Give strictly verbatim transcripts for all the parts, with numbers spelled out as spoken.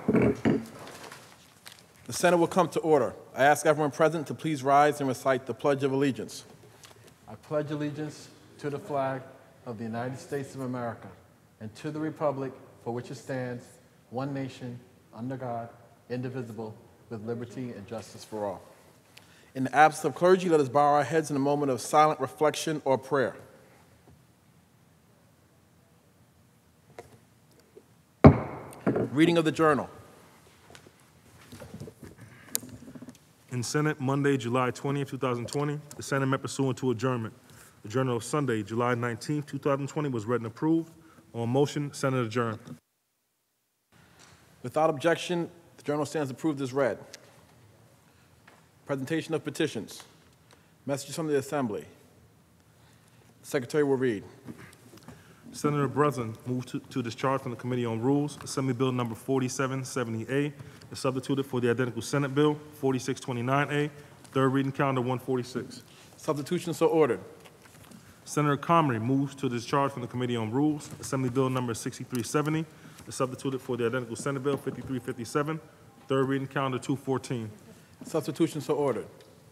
The Senate will come to order. I ask everyone present to please rise and recite the Pledge of Allegiance. I pledge allegiance to the flag of the United States of America and to the republic for which it stands, one nation, under God, indivisible, with liberty and justice for all. In the absence of clergy, let us bow our heads in a moment of silent reflection or prayer. Reading of the Journal. In Senate, Monday, July twentieth, two thousand twenty, the Senate met pursuant to adjournment. The Journal of Sunday, July nineteenth, two thousand twenty was read and approved. On motion, Senate adjourned. Without objection, the Journal stands approved as read. Presentation of petitions. Messages from the Assembly. The Secretary will read. Senator Breslin moved to, to discharge from the Committee on Rules Assembly Bill number forty-seven seventy A is substituted for the identical Senate Bill forty-six twenty-nine A, third reading calendar one forty-six. Substitution so ordered. Senator Comrie moves to discharge from the Committee on Rules Assembly Bill number sixty-three seventy is substituted for the identical Senate Bill fifty-three fifty-seven, third reading calendar two fourteen. Substitution so ordered.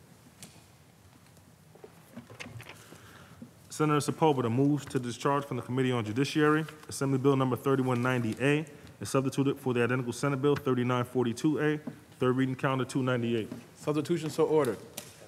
Senator Sepulveda moves to discharge from the Committee on Judiciary. Assembly Bill number thirty-one ninety A is substituted for the identical Senate Bill thirty-nine forty-two A, third reading calendar two ninety-eight. Substitution so ordered.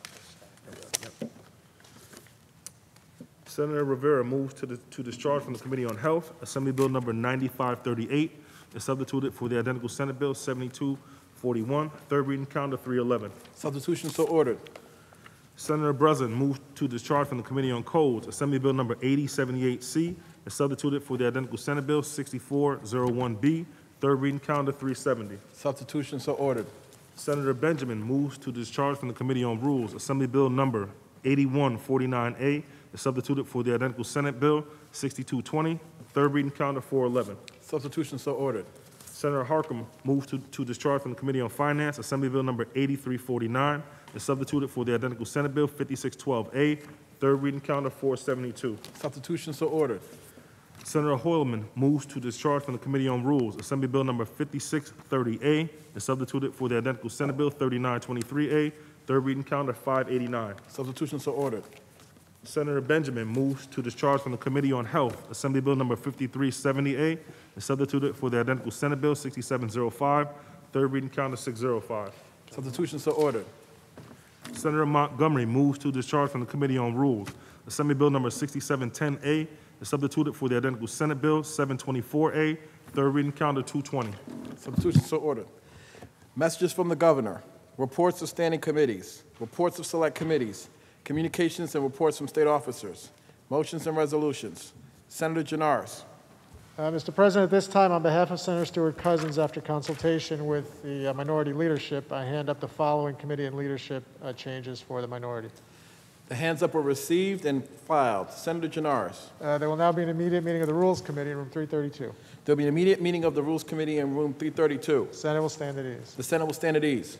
Senator Rivera moves to, the, to discharge from the Committee on Health. Assembly Bill number ninety-five thirty-eight is substituted for the identical Senate Bill seventy-two forty-one, third reading calendar three eleven. Substitution so ordered. Senator Breslin moved to discharge from the Committee on Codes. Assembly Bill number eighty seventy-eight C is substituted for the identical Senate Bill sixty-four oh one B, third reading calendar three seventy. Substitution so ordered. Senator Benjamin moves to discharge from the Committee on Rules. Assembly Bill number eighty-one forty-nine A is substituted for the identical Senate Bill sixty-two twenty, third reading calendar four eleven. Substitution so ordered. Senator Harkam moves to, to discharge from the Committee on Finance. Assembly Bill number eighty-three forty-nine is substituted for the identical Senate Bill fifty-six twelve A, third reading calendar four seventy-two. Substitution so ordered. Senator Hoylman moves to discharge from the Committee on Rules. Assembly Bill number fifty-six thirty A is substituted for the identical Senate Bill thirty-nine twenty-three A, third reading calendar five eighty-nine. Substitution so ordered. Senator Benjamin moves to discharge from the Committee on Health. Assembly Bill number fifty-three seventy A is substituted for the identical Senate Bill sixty-seven oh five, third reading calendar six oh five. Substitution so ordered. Senator Montgomery moves to discharge from the Committee on Rules. Assembly Bill number sixty-seven ten A is substituted for the identical Senate Bill seven twenty-four A, third reading calendar two twenty. Substitution so ordered. Messages from the Governor. Reports of standing committees. Reports of select committees. Communications and reports from state officers. Motions and resolutions. Senator Janaris. Uh, Mister President, at this time, on behalf of Senator Stewart Cousins, after consultation with the uh, minority leadership, I hand up the following committee and leadership uh, changes for the minority. The hands up are received and filed. Senator Janaris. Uh, there will now be an immediate meeting of the Rules Committee in room three thirty-two. There will be an immediate meeting of the Rules Committee in room three thirty-two. The Senate will stand at ease. The Senate will stand at ease.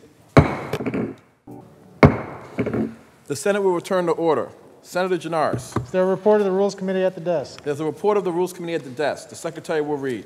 The Senate will return to order. Senator Janaris. Is there a report of the Rules Committee at the desk? There's a report of the Rules Committee at the desk. The Secretary will read.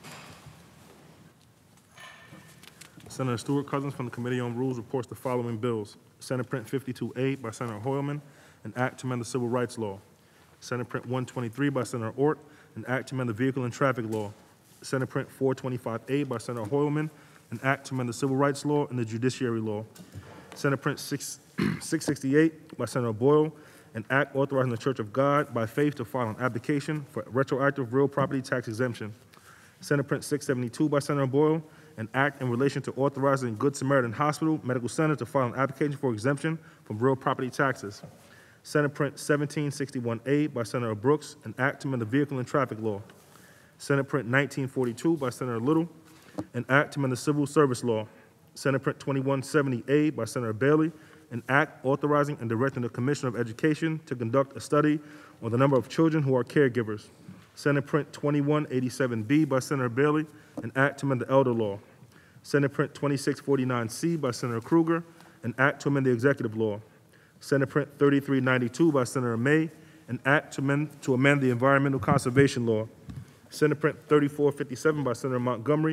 Senator Stewart Cousins from the Committee on Rules reports the following bills. Senate Print fifty-two A by Senator Hoylman, an act to amend the Civil Rights Law. Senate Print one twenty-three by Senator Ort, an act to amend the Vehicle and Traffic Law. Senate Print four twenty-five A by Senator Hoylman, an act to amend the Civil Rights Law and the Judiciary Law. Senate Print six sixty-eight by Senator Boyle, an act authorizing the Church of God by faith to file an application for retroactive real property tax exemption. Senate Print six seventy-two by Senator Boyle, an act in relation to authorizing Good Samaritan Hospital Medical Center to file an application for exemption from real property taxes. Senate Print seventeen sixty-one A by Senator Brooks, an act to amend the Vehicle and Traffic Law. Senate Print nineteen forty-two by Senator Little, an act to amend the Civil Service Law. Senate Print twenty-one seventy A by Senator Bailey, an act authorizing and directing the Commissioner of Education to conduct a study on the number of children who are caregivers. Senate Print twenty-one eighty-seven B by Senator Bailey, an act to amend the Elder Law. Senate Print twenty-six forty-nine C by Senator Kruger, an act to amend the Executive Law. Senate Print thirty-three ninety-two by Senator May, an act to amend, to amend the Environmental Conservation Law. Senate Print thirty-four fifty-seven by Senator Montgomery,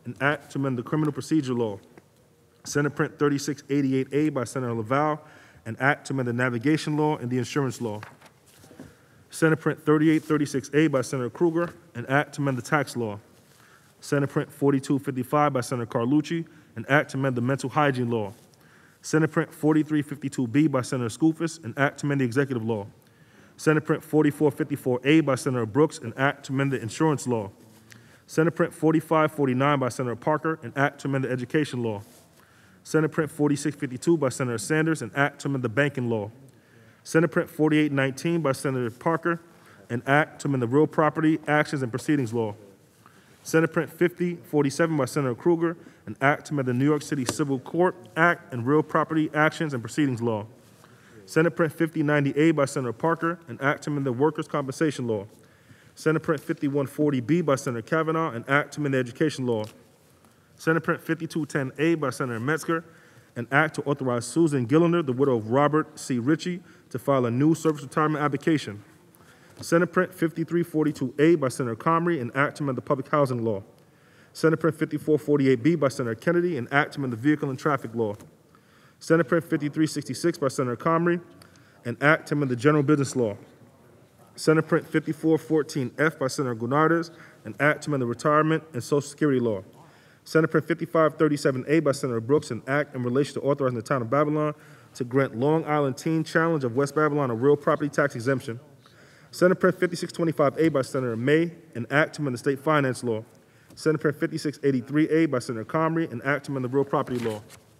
an act to amend the criminal procedure law. Senate Print thirty-six eighty-eight A by Senator Laval, an act to amend the navigation law and the insurance law. Senate Print thirty-eight thirty-six A by Senator Krueger, an act to amend the tax law. Senate Print forty-two fifty-five by Senator Carlucci, an act to amend the mental hygiene law. Senate Print forty-three fifty-two B by Senator Skoufis, an act to amend the executive law. Senate Print forty-four fifty-four A by Senator Brooks, an act to amend the insurance law. Senate Print forty-five forty-nine by Senator Parker, an act to amend the education law. Senate Print forty-six fifty-two by Senator Sanders, an act to amend the banking law. Senate Print forty-eight nineteen by Senator Parker, an act to amend the real property actions and proceedings law. Senate Print fifty forty-seven by Senator Krueger, an act to amend the New York City Civil Court Act and real property actions and proceedings law. Senate Print fifty ninety A by Senator Parker, an act to amend the workers' compensation law. Senate Print fifty-one forty B by Senator Kavanaugh, an act to amend the education law. Senate Print fifty-two ten A by Senator Metzger, an act to authorize Susan Gillender, the widow of Robert C. Ritchie, to file a new service retirement application. Senate Print fifty-three forty-two A by Senator Comrie, an act to amend the public housing law. Senate Print fifty-four forty-eight B by Senator Kennedy, an act to amend the vehicle and traffic law. Senate Print fifty-three sixty-six by Senator Comrie, an act to amend the general business law. Senate Print fifty-four fourteen F by Senator Gounardes, an act to amend the retirement and social security law. Senate Print fifty-five thirty-seven A by Senator Brooks, an act in relation to authorizing the town of Babylon to grant Long Island Teen Challenge of West Babylon a real property tax exemption. Senate Print fifty-six twenty-five A by Senator May, an act to amend the state finance law. Senate Print fifty-six eighty-three A by Senator Comrie, an act to amend the real property law.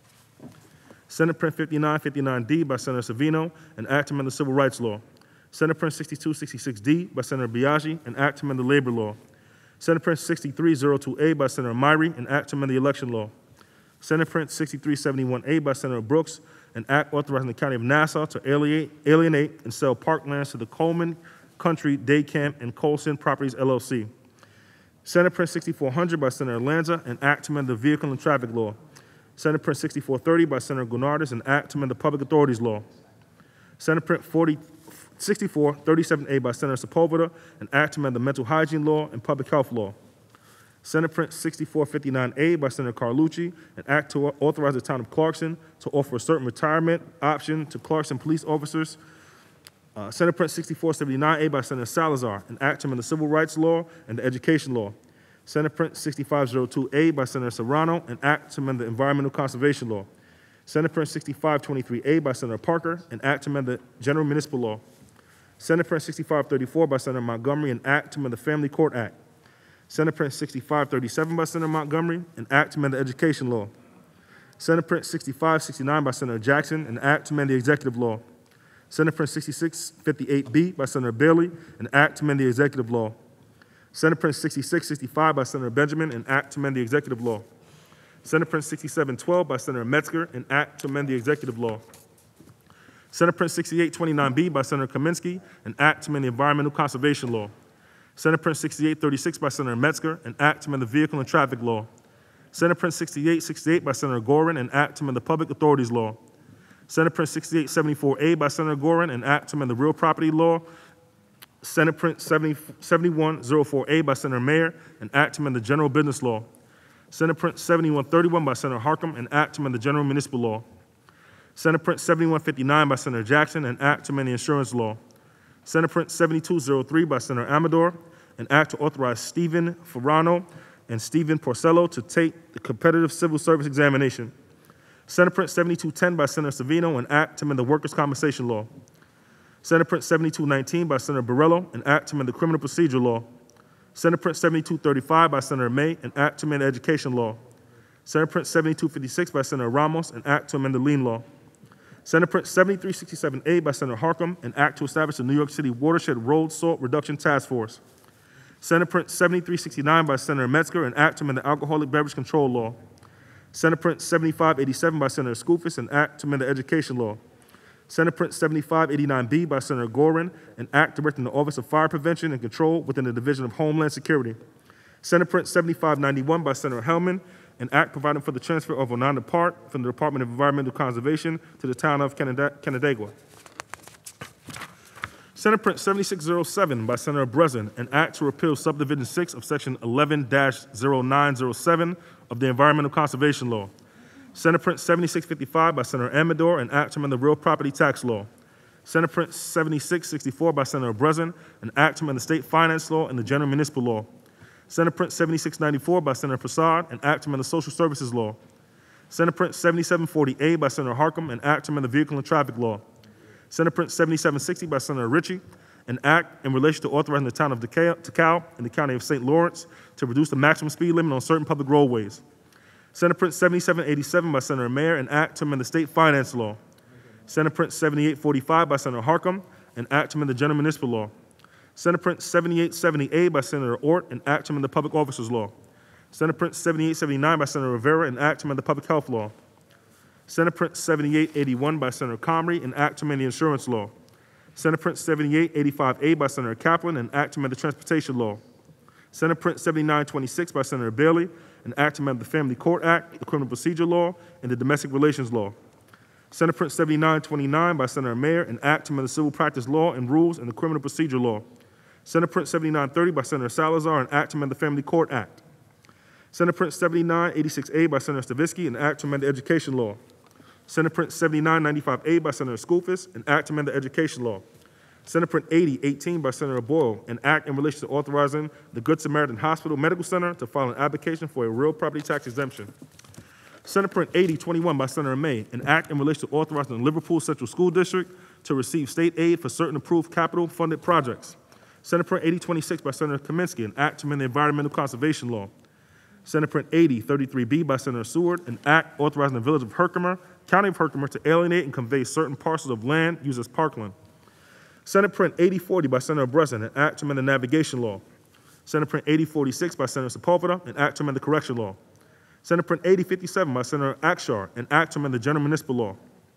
Senate Print fifty-nine fifty-nine D by Senator Savino, an act to amend the civil rights law. Senate Print sixty-two sixty-six D by Senator Biaggi, an act to amend the labor law. Senate Print sixty-three oh two A by Senator Myrie, an act to amend the election law. Senate Print sixty-three seventy-one A by Senator Brooks, an act authorizing the County of Nassau to alienate, alienate and sell parklands to the Coleman Country Day Camp and Colson Properties, L L C. Senate Print sixty-four hundred by Senator Lanza, an act to amend the vehicle and traffic law. Senate Print sixty-four thirty by Senator Gounardes, an act to amend the public authorities law. Senate Print sixty-four thirty-seven A by Senator Sepulveda, an act to amend the mental hygiene law and public health law. Senate Print sixty-four fifty-nine A by Senator Carlucci, an act to authorize the town of Clarkson to offer a certain retirement option to Clarkson police officers. Uh, Senate Print sixty-four seventy-nine A by Senator Salazar, an act to amend the civil rights law and the education law. Senate Print sixty-five oh two A by Senator Serrano, an act to amend the environmental conservation law. Senate Print sixty-five twenty-three A by Senator Parker, an act to amend the general municipal law. Senate Print sixty-five thirty-four by Senator Montgomery, an act to amend the Family Court Act. Senate Print sixty-five thirty-seven by Senator Montgomery, an act to amend the education law. Senate Print sixty-five sixty-nine by Senator Jackson, an act to amend the executive law. Senate Print sixty-six fifty-eight B by Senator Bailey, an act to amend the executive law. Senate Print sixty-six sixty-five by Senator Benjamin, an act to amend the executive law. Senate Print sixty-seven twelve by Senator Metzger, an act to amend the executive law. Senate Print sixty-eight twenty-nine B by Senator Kaminsky, an act to amend the environmental conservation law. Senate Print sixty-eight thirty-six by Senator Metzger, an act to amend the vehicle and traffic law. Senate Print sixty-eight sixty-eight by Senator Gorin, an act to amend the public authorities law. Senate Print sixty-eight seventy-four A by Senator Gorin, an act to amend the real property law. Senate Print seventy-one oh four A by Senator Mayer, an act to amend the general business law. Senate Print seventy-one thirty-one by Senator Harcum, an act to amend the general municipal law. Senate Print seventy-one fifty-nine by Senator Jackson, an act to amend the insurance law. Senate Print seventy-two oh three by Senator Amador, an act to authorize Stephen Ferrano and Stephen Porcello to take the competitive civil service examination. Senate Print seventy-two ten by Senator Savino, an act to amend the workers' compensation law. Senate Print seventy-two nineteen by Senator Borrello, an act to amend the criminal procedure law. Senate Print seventy-two thirty-five by Senator May, an act to amend the education law. Senate Print seventy-two fifty-six by Senator Ramos, an act to amend the lien law. Senate Print seventy-three sixty-seven A by Senator Harcum, an act to establish the New York City Watershed Road Salt Reduction Task Force. Senate Print seventy-three sixty-nine by Senator Metzger, an act to amend the alcoholic beverage control law. Senate Print seventy-five eighty-seven by Senator Skoufis, an act to amend the education law. Senate Print seventy-five eighty-nine B by Senator Gorin, an act directing the Office of Fire Prevention and Control within the Division of Homeland Security. Senate Print seventy-five ninety-one by Senator Hellman, an act providing for the transfer of Ononda Park from the Department of Environmental Conservation to the town of Canandaigua. Senate Print seventy-six oh seven by Senator Breslin, an act to repeal subdivision six of section eleven dash oh nine oh seven of the Environmental Conservation Law. Senate Print seventy-six fifty-five by Senator Amador, an act to amend the Real Property Tax Law. Senate Print seventy-six sixty-four by Senator Breslin, an act to amend the State Finance Law and the General Municipal Law. Senate Print seventy-six ninety-four by Senator Prasad, an act to amend the Social Services Law. Senate Print seventy-seven forty-eight by Senator Harkam, an act to amend the Vehicle and Traffic Law. Senate Print seventy-seven sixty by Senator Ritchie, an act in relation to authorizing the town of Ticao in the county of Saint Lawrence to reduce the maximum speed limit on certain public roadways. Senate Print seventy-seven eighty-seven by Senator Mayer, an act to amend the State Finance Law. Senate Print seventy-eight forty-five by Senator Harkam, an act to amend the General Municipal Law. Senate Print seventy-eight seventy-eight by Senator Ort, an act to amend the Public Officers Law. Senate Print seventy-eight seventy-nine by Senator Rivera, an act to amend the Public Health Law. Senate Print seventy-eight eighty-one by Senator Comrie, an act to amend the Insurance Law. Senate Print seventy-eight eighty-five A by Senator Kaplan, an act to amend the Transportation Law. Senate Print seventy-nine twenty-six by Senator Bailey, an act to amend the Family Court Act, the Criminal Procedure Law, and the Domestic Relations Law. Senate Print seventy-nine twenty-nine by Senator Mayer, an act to amend the Civil Practice Law and Rules and the Criminal Procedure Law. Senate Print seventy-nine thirty by Senator Salazar, an act to amend the Family Court Act. Senate Print seventy-nine eighty-six A by Senator Stavisky, an act to amend the Education Law. Senate Print seventy-nine ninety-five A by Senator Skoufis, an act to amend the Education Law. Senate Print eighty eighteen by Senator Boyle, an act in relation to authorizing the Good Samaritan Hospital Medical Center to file an application for a real property tax exemption. Senate Print eighty twenty-one by Senator May, an act in relation to authorizing the Liverpool Central School District to receive state aid for certain approved capital-funded projects. Senate Print eighty twenty-six by Senator Kaminsky, an act to amend the Environmental Conservation Law. Senate Print eighty thirty-three B by Senator Seward, an act authorizing the Village of Herkimer, County of Herkimer, to alienate and convey certain parcels of land used as parkland. Senate Print eighty forty by Senator Breslin, an act to amend the Navigation Law. Senate Print eighty forty-six by Senator Sepulveda, an act to amend the Correction Law. Senate Print eighty fifty-seven by Senator Akshar, an act to amend the General Municipal Law.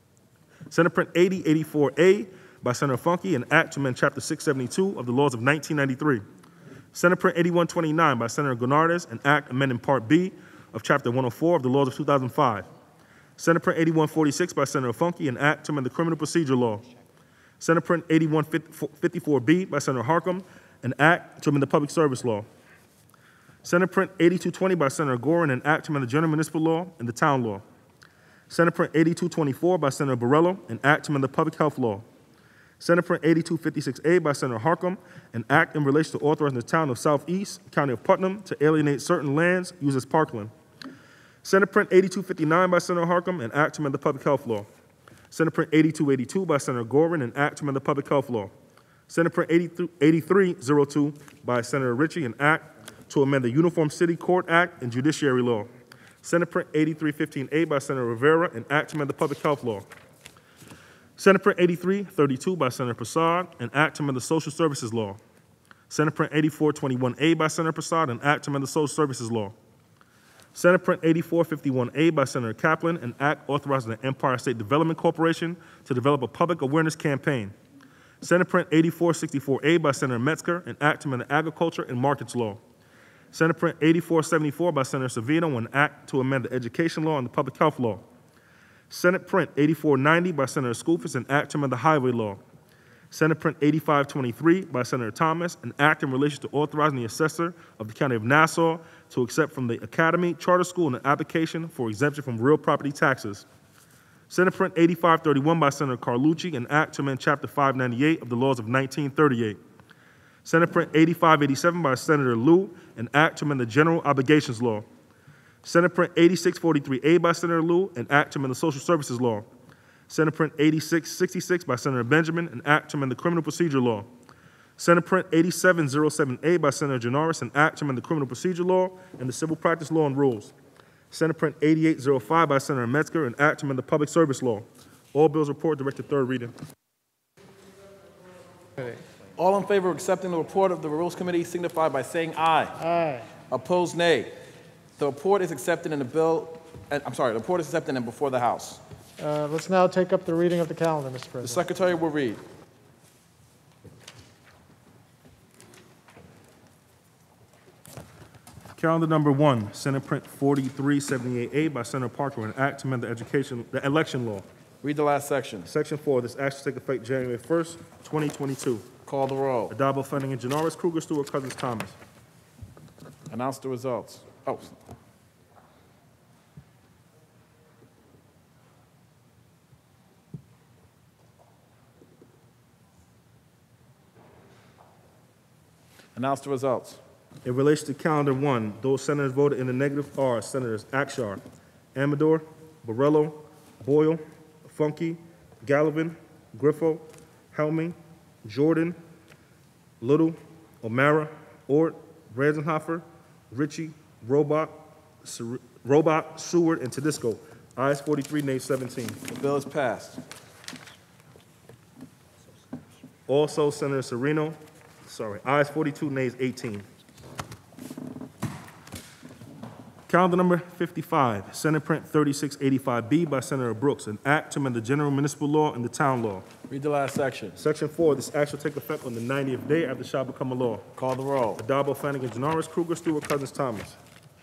Senate Print eighty eighty-four A by Senator Funky, an act to amend Chapter six seventy-two of the laws of nineteen ninety-three. Senate Print eighty-one twenty-nine by Senator Gonardes, an act amending Part B of Chapter one oh four of the laws of two thousand five. Senate Print eighty-one forty-six by Senator Funky, an act to amend the Criminal Procedure Law. Senate Print eighty-one fifty-four B by Senator Harkam, an act to amend the Public Service Law. Senate Print eighty-two twenty by Senator Gorin, an act to amend the General Municipal Law and the Town Law. Senate Print eighty-two twenty-four by Senator Borrello, an act to amend the Public Health Law. Senate Print eighty-two fifty-six A by Senator Harkam, an act in relation to authorizing the town of Southeast, County of Putnam, to alienate certain lands used as parkland. Senate Print eighty-two fifty-nine by Senator Harkam, an act to amend the Public Health Law. Senate Print eighty-two eighty-two by Senator Gorin, an act to amend the Public Health Law. Senate Print eighty-three oh two by Senator Ritchie, an act to amend the Uniform City Court Act and Judiciary Law. Senate Print eighty-three fifteen A by Senator Rivera, an act to amend the Public Health Law. Senate Print eighty-three thirty-two by Senator Prasad, an act to amend the Social Services Law. Senate Print eighty-four twenty-one A by Senator Prasad, an act to amend the Social Services Law. Senate Print eighty-four fifty-one A by Senator Kaplan, an act authorizing the Empire State Development Corporation to develop a public awareness campaign. Senate Print eighty-four sixty-four A by Senator Metzger, an act to amend the Agriculture and Markets Law. Senate Print eighty-four seventy-four by Senator Savino, an act to amend the Education Law and the Public Health Law. Senate Print eighty-four ninety by Senator Skoufis, an act to amend the Highway Law. Senate Print eighty-five twenty-three by Senator Thomas, an act in relation to authorizing the assessor of the County of Nassau to accept from the Academy Charter School an application for exemption from real property taxes. Senate Print eighty-five thirty-one by Senator Carlucci, an act to amend Chapter five ninety-eight of the laws of nineteen thirty-eight. Senate Print eighty-five eighty-seven by Senator Liu, an act to amend the General Obligations Law. Senate Print eighty-six forty-three A by Senator Liu, an act to amend the Social Services Law. Senate Print eighty-six sixty-six by Senator Benjamin, an act to amend the Criminal Procedure Law. Senate Print eighty-seven oh seven A by Senator Janoris, an act to amend the Criminal Procedure Law and the Civil Practice Law and Rules. Senate Print eighty-eight oh five by Senator Metzger, an act to amend the Public Service Law. All bills report direct to third reading. All in favor of accepting the report of the Rules Committee signify by saying aye. Aye. Opposed, nay. The report is accepted in the bill, uh, I'm sorry, the report is accepted and before the House. Uh, Let's now take up the reading of the calendar, Mister The President. Secretary will read. Calendar number one, Senate Print forty-three seventy-eight A by Senator Parker, an act to amend the education, the election law. Read the last section. Section four, this act shall take effect January first, twenty twenty-two. Call the roll. Adabo, Fenning, Janoris, Kruger, Stewart, Cousins, Thomas. Announce the results. Oh, Announce the results. In relation to calendar one, those senators voted in the negative are Senators Akshar, Amador, Borrello, Boyle, Funke, Gallivan, Griffo, Helming, Jordan, Little, O'Mara, Ort, Ranzenhofer, Ritchie, Robach, Ser- Robach, Seward, and Tedisco. Ayes forty-three, nays seventeen. The bill is passed. Also, Senator Sereno, sorry, ayes forty-two, nays eighteen. Calendar number fifty-five, Senate Print thirty-six eighty-five B by Senator Brooks, an act to amend the general municipal law and the town law. Read the last section. Section four, this act shall take effect on the ninetieth day after it shall become a law. Call the roll. Adabo, Flanagan, Janoris, Kruger, Stewart, Cousins, Thomas.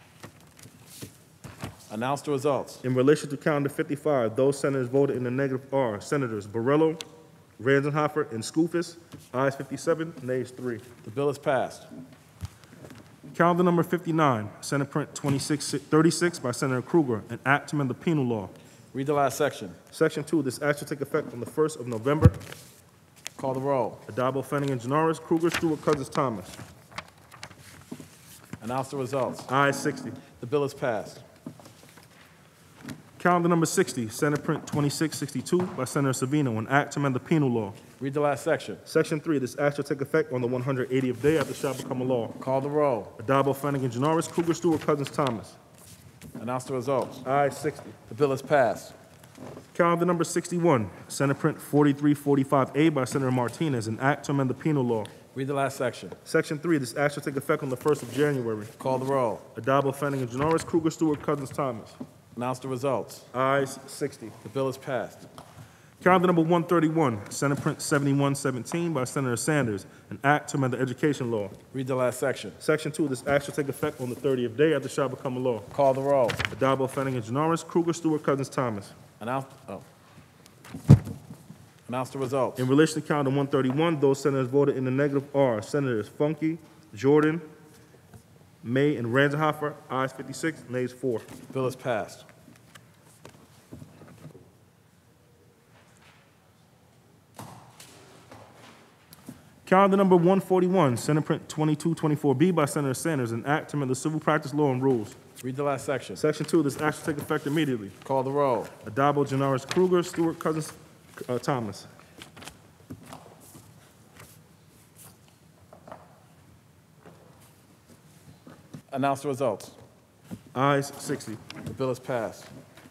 Announce the results. In relation to calendar fifty-five, those senators voted in the negative are Senators Borrello, Ranzenhofer, and Skoufis. Ayes fifty-seven, nays three. The bill is passed. Calendar number fifty-nine, Senate Print twenty-six thirty-six by Senator Kruger, an act to amend the penal law. Read the last section. Section two, this act shall take effect on the first of November. Call the roll. Adabo, Flanagan, Janoris, Kruger, Stewart, Cousins, Thomas. Announce the results. Ayes sixty. The bill is passed. Calendar number sixty, Senate Print twenty-six sixty-two by Senator Savino, an act to amend the penal law. Read the last section. Section three, this act shall take effect on the one hundred eightieth day after it shall become a law. Call the roll. Adabo, Flanagan, Janoris, Kruger, Stewart, Cousins, Thomas. Announce the results. Ayes sixty. The bill is passed. Calendar number sixty-one, Senate Print forty-three forty-five A by Senator Martinez, an act to amend the penal law. Read the last section. Section three, this act shall take effect on the first of January. Call the roll. Adabo, Flanagan, Janoris, Kruger, Stewart, Cousins, Thomas. Announce the results. Ayes sixty. The bill is passed. Calendar number one thirty-one, Senate Print seventy-one seventeen by Senator Sanders, an act to amend the education law. Read the last section. Section two, this act shall take effect on the thirtieth day after it shall become a law. Call the roll. Adabo, Flanagan, Janoris, Kruger, Stewart, Cousins, Thomas. Announce, oh. Announce the results. In relation to calendar one thirty-one, those senators voted in the negative are Senators Funke, Jordan, May, and Ranzenhofer. Ayes fifty-six, nays four. The bill is passed. Calendar number one forty-one, Senate Print twenty-two twenty-four B by Senator Sanders, an act to amend the civil practice law and rules. Read the last section. Section two, this act shall take effect immediately. Call the roll. Adabo, Janoris, Kruger, Stewart, Cousins, uh, Thomas. Announce the results. Ayes sixty. The bill is passed.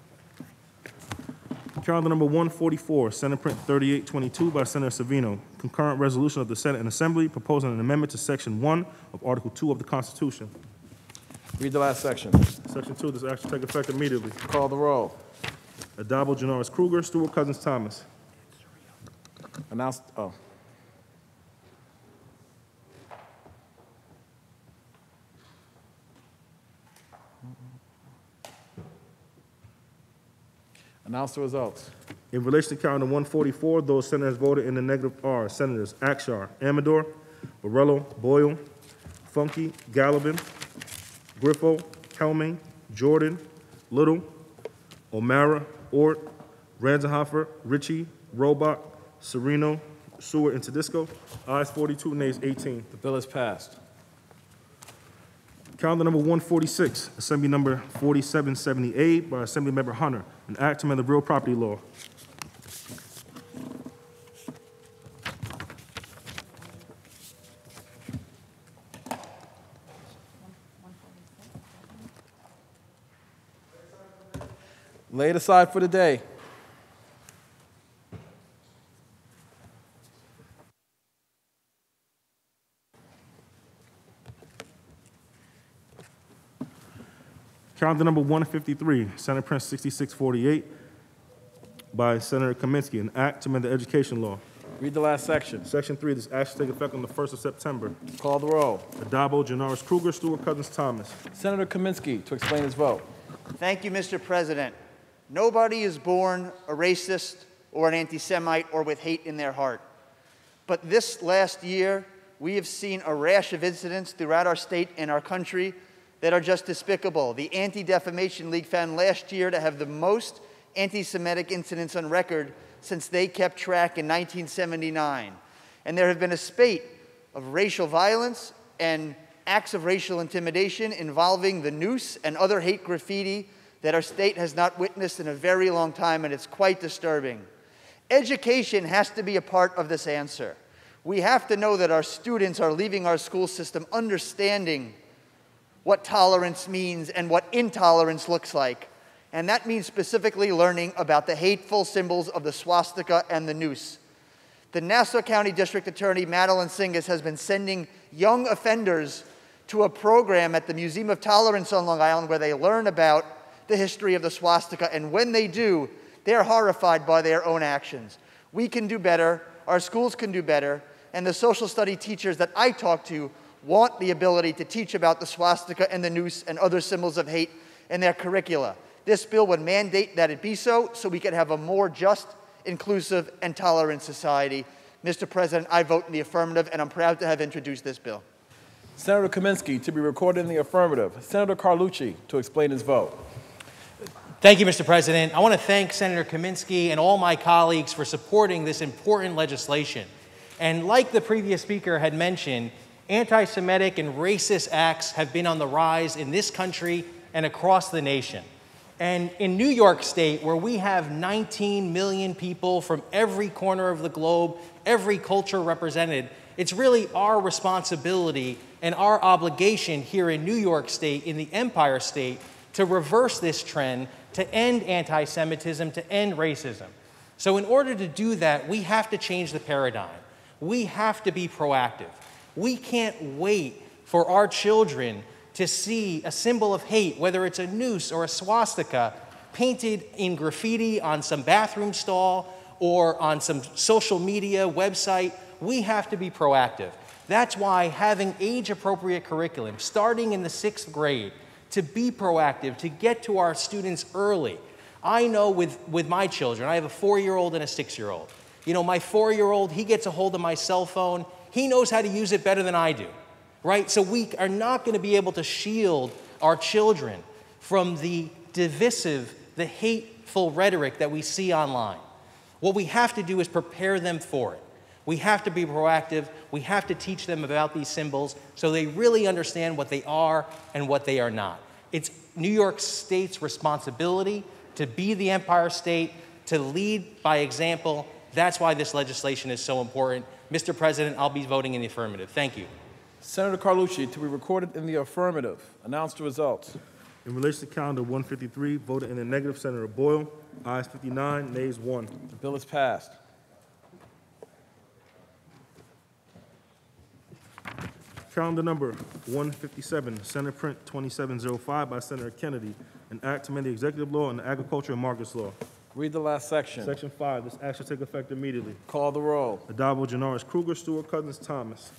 Calendar number one forty-four, Senate Print thirty-eight twenty-two by Senator Savino, concurrent resolution of the Senate and Assembly proposing an amendment to Section one of Article two of the Constitution. Read the last section. Section two, this act shall take effect immediately. Call the roll. Adabo, Janoris, Kruger, Stewart, Cousins, Thomas. Announce, oh. Announce the results. In relation to calendar one forty-four, those senators voted in the negative are Senators Akshar, Amador, Borrello, Boyle, Funke, Gallivan, Griffo, Helming, Jordan, Little, O'Mara, Ort, Ranzenhofer, Ritchie, Robach, Sereno, Seward, and Tedisco. Ayes forty-two, nays eighteen. The bill is passed. Calendar number one forty-six, Assembly number forty-seven seventy-eight by Assemblymember Hunter, an act to amend the real property law. Lay it aside for the day. Calendar number one fifty-three, Senate Print sixty-six forty-eight by Senator Kaminsky, an act to amend the education law. Read the last section. Section three, this act shall take effect on the first of September. Call the roll. Adabo, Janoris, Kruger, Stewart, Cousins, Thomas. Senator Kaminsky to explain his vote. Thank you, Mister President. Nobody is born a racist or an anti-Semite or with hate in their heart. But this last year, we have seen a rash of incidents throughout our state and our country that are just despicable. The Anti-Defamation League found last year to have the most anti-Semitic incidents on record since they kept track in nineteen seventy-nine. And there have been a spate of racial violence and acts of racial intimidation involving the noose and other hate graffiti that our state has not witnessed in a very long time, and it's quite disturbing. Education has to be a part of this answer. We have to know that our students are leaving our school system understanding what tolerance means and what intolerance looks like. And that means specifically learning about the hateful symbols of the swastika and the noose. The Nassau County District Attorney, Madeline Singas, has been sending young offenders to a program at the Museum of Tolerance on Long Island where they learn about the history of the swastika. And when they do, they're horrified by their own actions. We can do better. Our schools can do better. And the social study teachers that I talk to want the ability to teach about the swastika and the noose and other symbols of hate in their curricula. This bill would mandate that it be so, so we could have a more just, inclusive, and tolerant society. Mister President, I vote in the affirmative, and I'm proud to have introduced this bill. Senator Kaminsky to be recorded in the affirmative. Senator Carlucci to explain his vote. Thank you, Mister President. I want to thank Senator Kaminsky and all my colleagues for supporting this important legislation. And like the previous speaker had mentioned, anti-Semitic and racist acts have been on the rise in this country and across the nation. And in New York State, where we have nineteen million people from every corner of the globe, every culture represented, it's really our responsibility and our obligation here in New York State, in the Empire State, to reverse this trend, to end anti-Semitism, to end racism. So in order to do that, we have to change the paradigm. We have to be proactive. We can't wait for our children to see a symbol of hate, whether it's a noose or a swastika, painted in graffiti on some bathroom stall or on some social media website. We have to be proactive. That's why having age-appropriate curriculum, starting in the sixth grade, to be proactive, to get to our students early. I know with, with my children, I have a four-year-old and a six-year-old. You know, my four-year-old, he gets a hold of my cell phone. He knows how to use it better than I do, right? So we are not going to be able to shield our children from the divisive, the hateful rhetoric that we see online. What we have to do is prepare them for it. We have to be proactive. We have to teach them about these symbols so they really understand what they are and what they are not. It's New York State's responsibility to be the Empire State, to lead by example. That's why this legislation is so important. Mister President, I'll be voting in the affirmative. Thank you. Senator Carlucci to be recorded in the affirmative. Announce the results. In relation to calendar one fifty-three, voted in the negative, Senator Boyle. Ayes fifty-nine, nays one. The bill is passed. Calendar number one fifty-seven, Senate Print twenty-seven oh five by Senator Kennedy, an act to amend the executive law and the agriculture and markets law. Read the last section. Section five, this act shall take effect immediately. Call the roll. Addabbo, Janoris Kruger, Stewart Cousins, Thomas.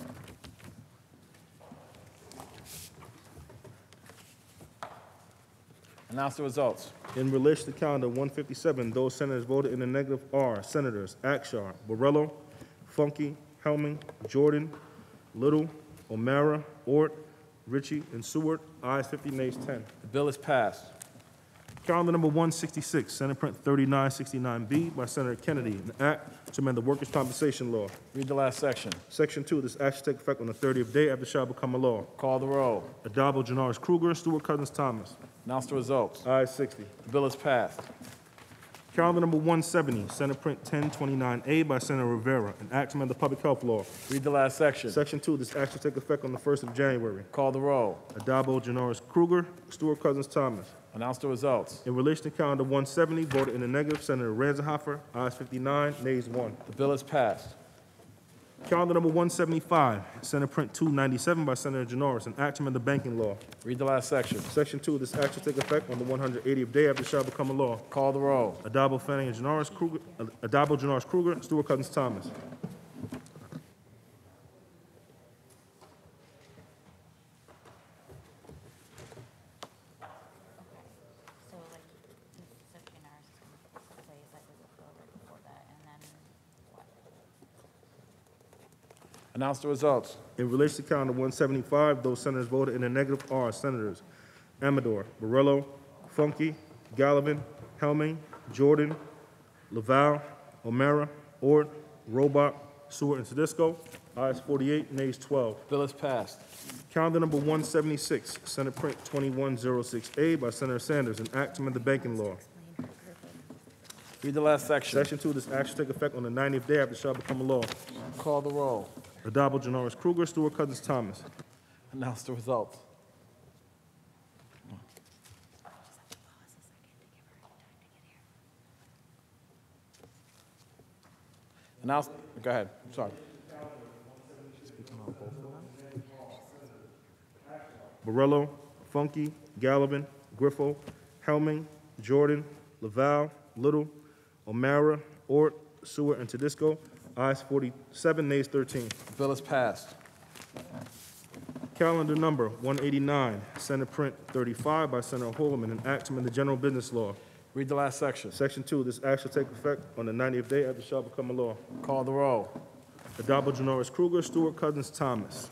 Announce the results. In relation to calendar one fifty-seven, those senators voted in the negative are Senators Akshar, Borrello, Funky, Helming, Jordan, Little, O'Mara, Ort, Ritchie, and Seward. Ayes fifty, nays ten. The bill is passed. Calendar number one sixty-six, Senate Print thirty-nine sixty-nine B by Senator Kennedy, an act to amend the workers' compensation law. Read the last section. Section two, this act shall take effect on the thirtieth day after it shall become a law. Call the roll. Addabbo, Janoris Kruger, Stewart Cousins, Thomas. Announce the results. Ayes sixty. The bill is passed. Calendar number one seventy, Senate Print ten twenty-nine A by Senator Rivera, an act to amend the public health law. Read the last section. Section two, this act shall take effect on the first of January. Call the roll. Addabbo, Janoris Kruger, Stewart Cousins, Thomas. Announce the results. In relation to calendar one seventy, voted in the negative, Senator Ranzenhofer. Ayes fifty-nine, nays one. The bill is passed. Calendar number one seventy-five, Senate Print two ninety-seven by Senator Janoris, an act to amend the banking law. Read the last section. Section two, this act shall take effect on the one hundred eightieth day after it shall become a law. Call the roll. Addabbo, Fanning, and Janoris Kruger, uh, Addabbo, Janoris Kruger, Stewart Cousins, Thomas. So like, section ours is going to play that we will go right before that, and then what? Announce the results. In relation to calendar one seventy-five, those senators voted in the negative are Senators Amador, Borrello, Funky, Gallivan, Helming, Jordan, Laval, O'Mara, Ort, Robach, Stewart and Tedisco. Ayes forty-eight, nays twelve. Bill is passed. Calendar number one seventy-six, Senate Print twenty-one oh six A by Senator Sanders, an act to amend the banking law. Read the last section. Section two, this act shall take effect on the ninetieth day after it shall become a law. Call the roll. Addabbo, Janoris Kruger, Stewart Cousins, Thomas. Announce the result. Announce, go ahead, sorry. Borello, Funky, Gallivan, Griffo, Helming, Jordan, Laval, Little, O'Mara, Ort, Stewart, and Tedisco. Ayes forty-seven, nays thirteen. The bill is passed. Calendar number one eighty-nine, Senate Print thirty-five by Senator Holloman, an act to amend the general business law. Read the last section. Section two, this act shall take effect on the ninetieth day after it shall become a law. Call the roll. Addabbo, Janoris Kruger, Stewart Cousins, Thomas.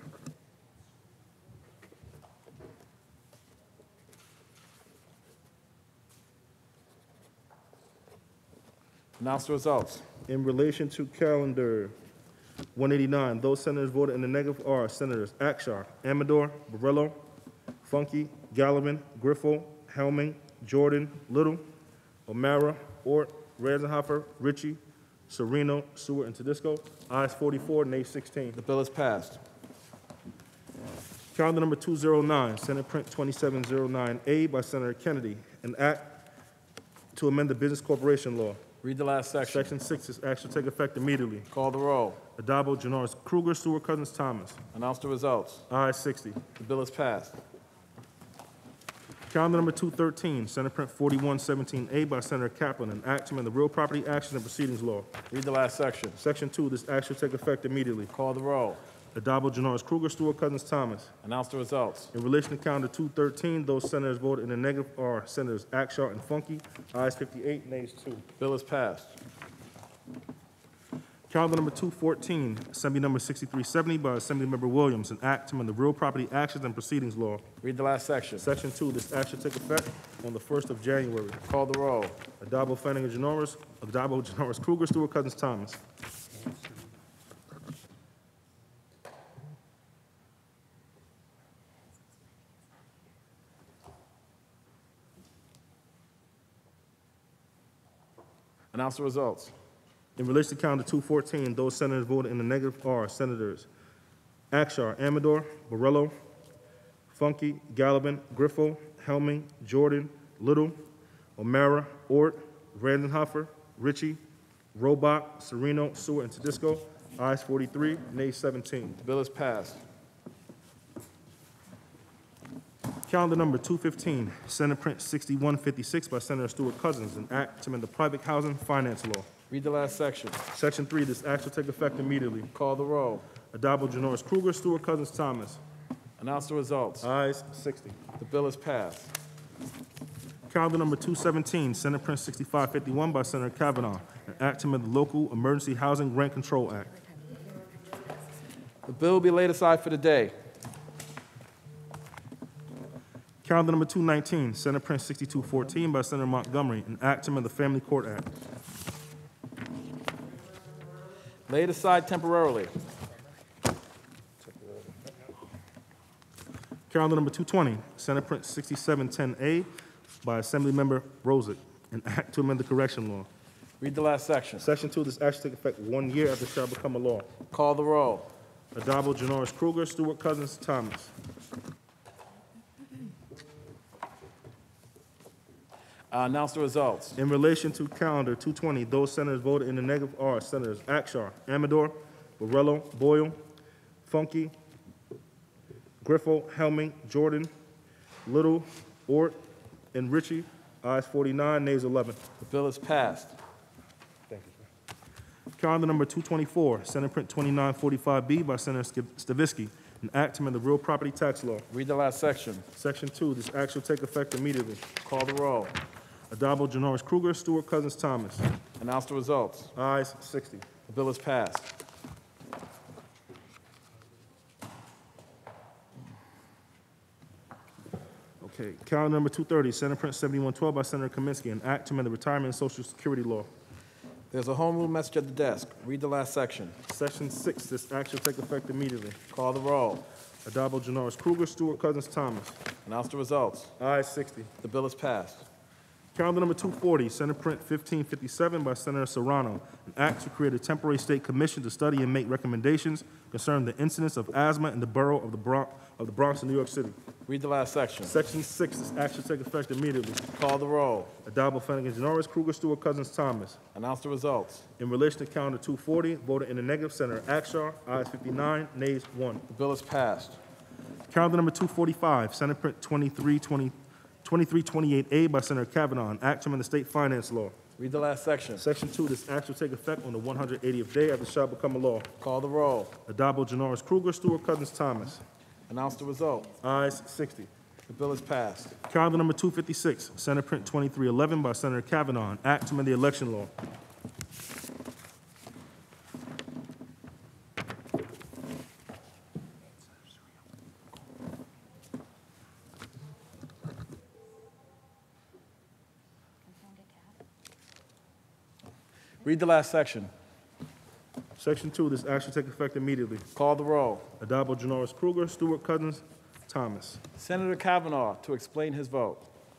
Announce the results. In relation to calendar one eighty-nine, those senators voted in the negative are Senators Akshar, Amador, Borello, Funky, Gallivan, Griffo, Helming, Jordan, Little, O'Mara, Ort, Ranzenhofer, Ritchie, Sereno, Stewart, and Tedisco. Ayes forty-four, nays sixteen. The bill is passed. Calendar number two oh nine, Senate Print twenty-seven oh nine A by Senator Kennedy, an act to amend the Business Corporation Law. Read the last section. Section six, this act shall take effect immediately. Call the roll. Addabbo, Janoris Kruger, Stewart Cousins, Thomas. Announce the results. Ayes sixty. The bill is passed. Calendar number two thirteen, Senate Print forty-one seventeen A by Senator Kaplan, an act to amend the Real Property Actions and Proceedings Law. Read the last section. Section two, this act shall take effect immediately. Call the roll. Addabbo, Janoris Kruger, Stewart Cousins, Thomas. Announce the results. In relation to calendar two thirteen, those senators voted in the negative are Senators Akshar and Funky. Ayes fifty-eight, nays two. Bill is passed. Calendar number two fourteen, Assembly number sixty-three seventy by Assemblymember Williams, an act to amend the Real Property Actions and Proceedings Law. Read the last section. Section two, this act shall take effect on the first of January. Call the roll. Addabbo, Flanagan, Janoris, Addabbo, Janoris Kruger, Stewart Cousins, Thomas. Announce the results. In relation to calendar two fourteen, those senators voted in the negative are Senators Akshar, Amador, Borello, Funky, Gallivan, Griffo, Helming, Jordan, Little, O'Mara, Ort, Randenhofer, Ritchie, Robach, Sereno, Stewart, and Tedisco. Ayes forty-three, nays seventeen. The bill is passed. Calendar number two fifteen, Senate Print sixty-one fifty-six by Senator Stewart Cousins, an act to amend the Private Housing Finance Law. Read the last section. Section three, this act shall take effect immediately. Call the roll. Addabbo, Janoris Kruger, Stewart Cousins, Thomas. Announce the results. Ayes sixty. The bill is passed. Calendar number two seventeen, Senate Print sixty-five fifty-one by Senator Kavanaugh, an act to amend the Local Emergency Housing Rent Control Act. The bill will be laid aside for the day. Calendar number two nineteen, Senate Print sixty-two fourteen by Senator Montgomery, an act to amend the Family Court Act. Laid aside temporarily. Calendar number two twenty, Senate Print sixty-seven ten A by Assemblymember Rosick, an act to amend the correction law. Read the last section. Section two, this act shall take effect one year after it shall become a law. Call the roll. Addabbo, Janoris Kruger, Stewart Cousins, Thomas. Uh, announce the results. In relation to calendar two twenty, those senators voted in the negative are Senators Akshar, Amador, Borello, Boyle, Funky, Griffo, Helming, Jordan, Little, Ort, and Ritchie. Ayes forty-nine, nays eleven. The bill is passed. Thank you, sir. Calendar number two twenty-four, Senate Print twenty-nine forty-five B by Senator Stavisky, an act to amend the Real Property Tax Law. Read the last section. Section two, this act shall take effect immediately. Call the roll. Addabbo, Janoris Kruger, Stewart Cousins, Thomas. Announce the results. Ayes sixty. The bill is passed. Okay, calendar number two thirty, Senate Print seventy-one twelve by Senator Kaminsky, an act to amend the Retirement and Social Security Law. There's a home rule message at the desk. Read the last section. Section six, this act shall take effect immediately. Call the roll. Addabbo, Janoris Kruger, Stewart Cousins, Thomas. Announce the results. Ayes sixty. The bill is passed. Calendar number two forty, Senate Print fifteen fifty-seven by Senator Serrano, an act to create a temporary state commission to study and make recommendations concerning the incidence of asthma in the borough of the Bronx, of the Bronx in New York City. Read the last section. Section six, this act shall take effect immediately. Call the roll. Addabbo, Flanagan, Janoris Kruger, Stewart Cousins, Thomas. Announce the results. In relation to calendar two forty, voted in the negative, Senator Akshar, ayes fifty-nine, nays one. The bill is passed. Calendar number two forty-five, Senate Print twenty-three twenty, twenty-three twenty-eight A by Senator Kavanaugh, an act to amend the state finance law. Read the last section. Section two, this act will take effect on the one hundred eightieth day after it shall become a law. Call the roll. Addabbo, Janoris Kruger, Stewart Cousins, Thomas. Announce the result. Ayes sixty. The bill is passed. Calendar number two fifty-six, Senate Print twenty-three eleven by Senator Kavanaugh, an act to amend the election law. Read the last section. Section two, this act shall take effect immediately. Call the roll. Addabbo, Janoris Kruger, Stewart Cousins, Thomas. Senator Kavanaugh to explain his vote.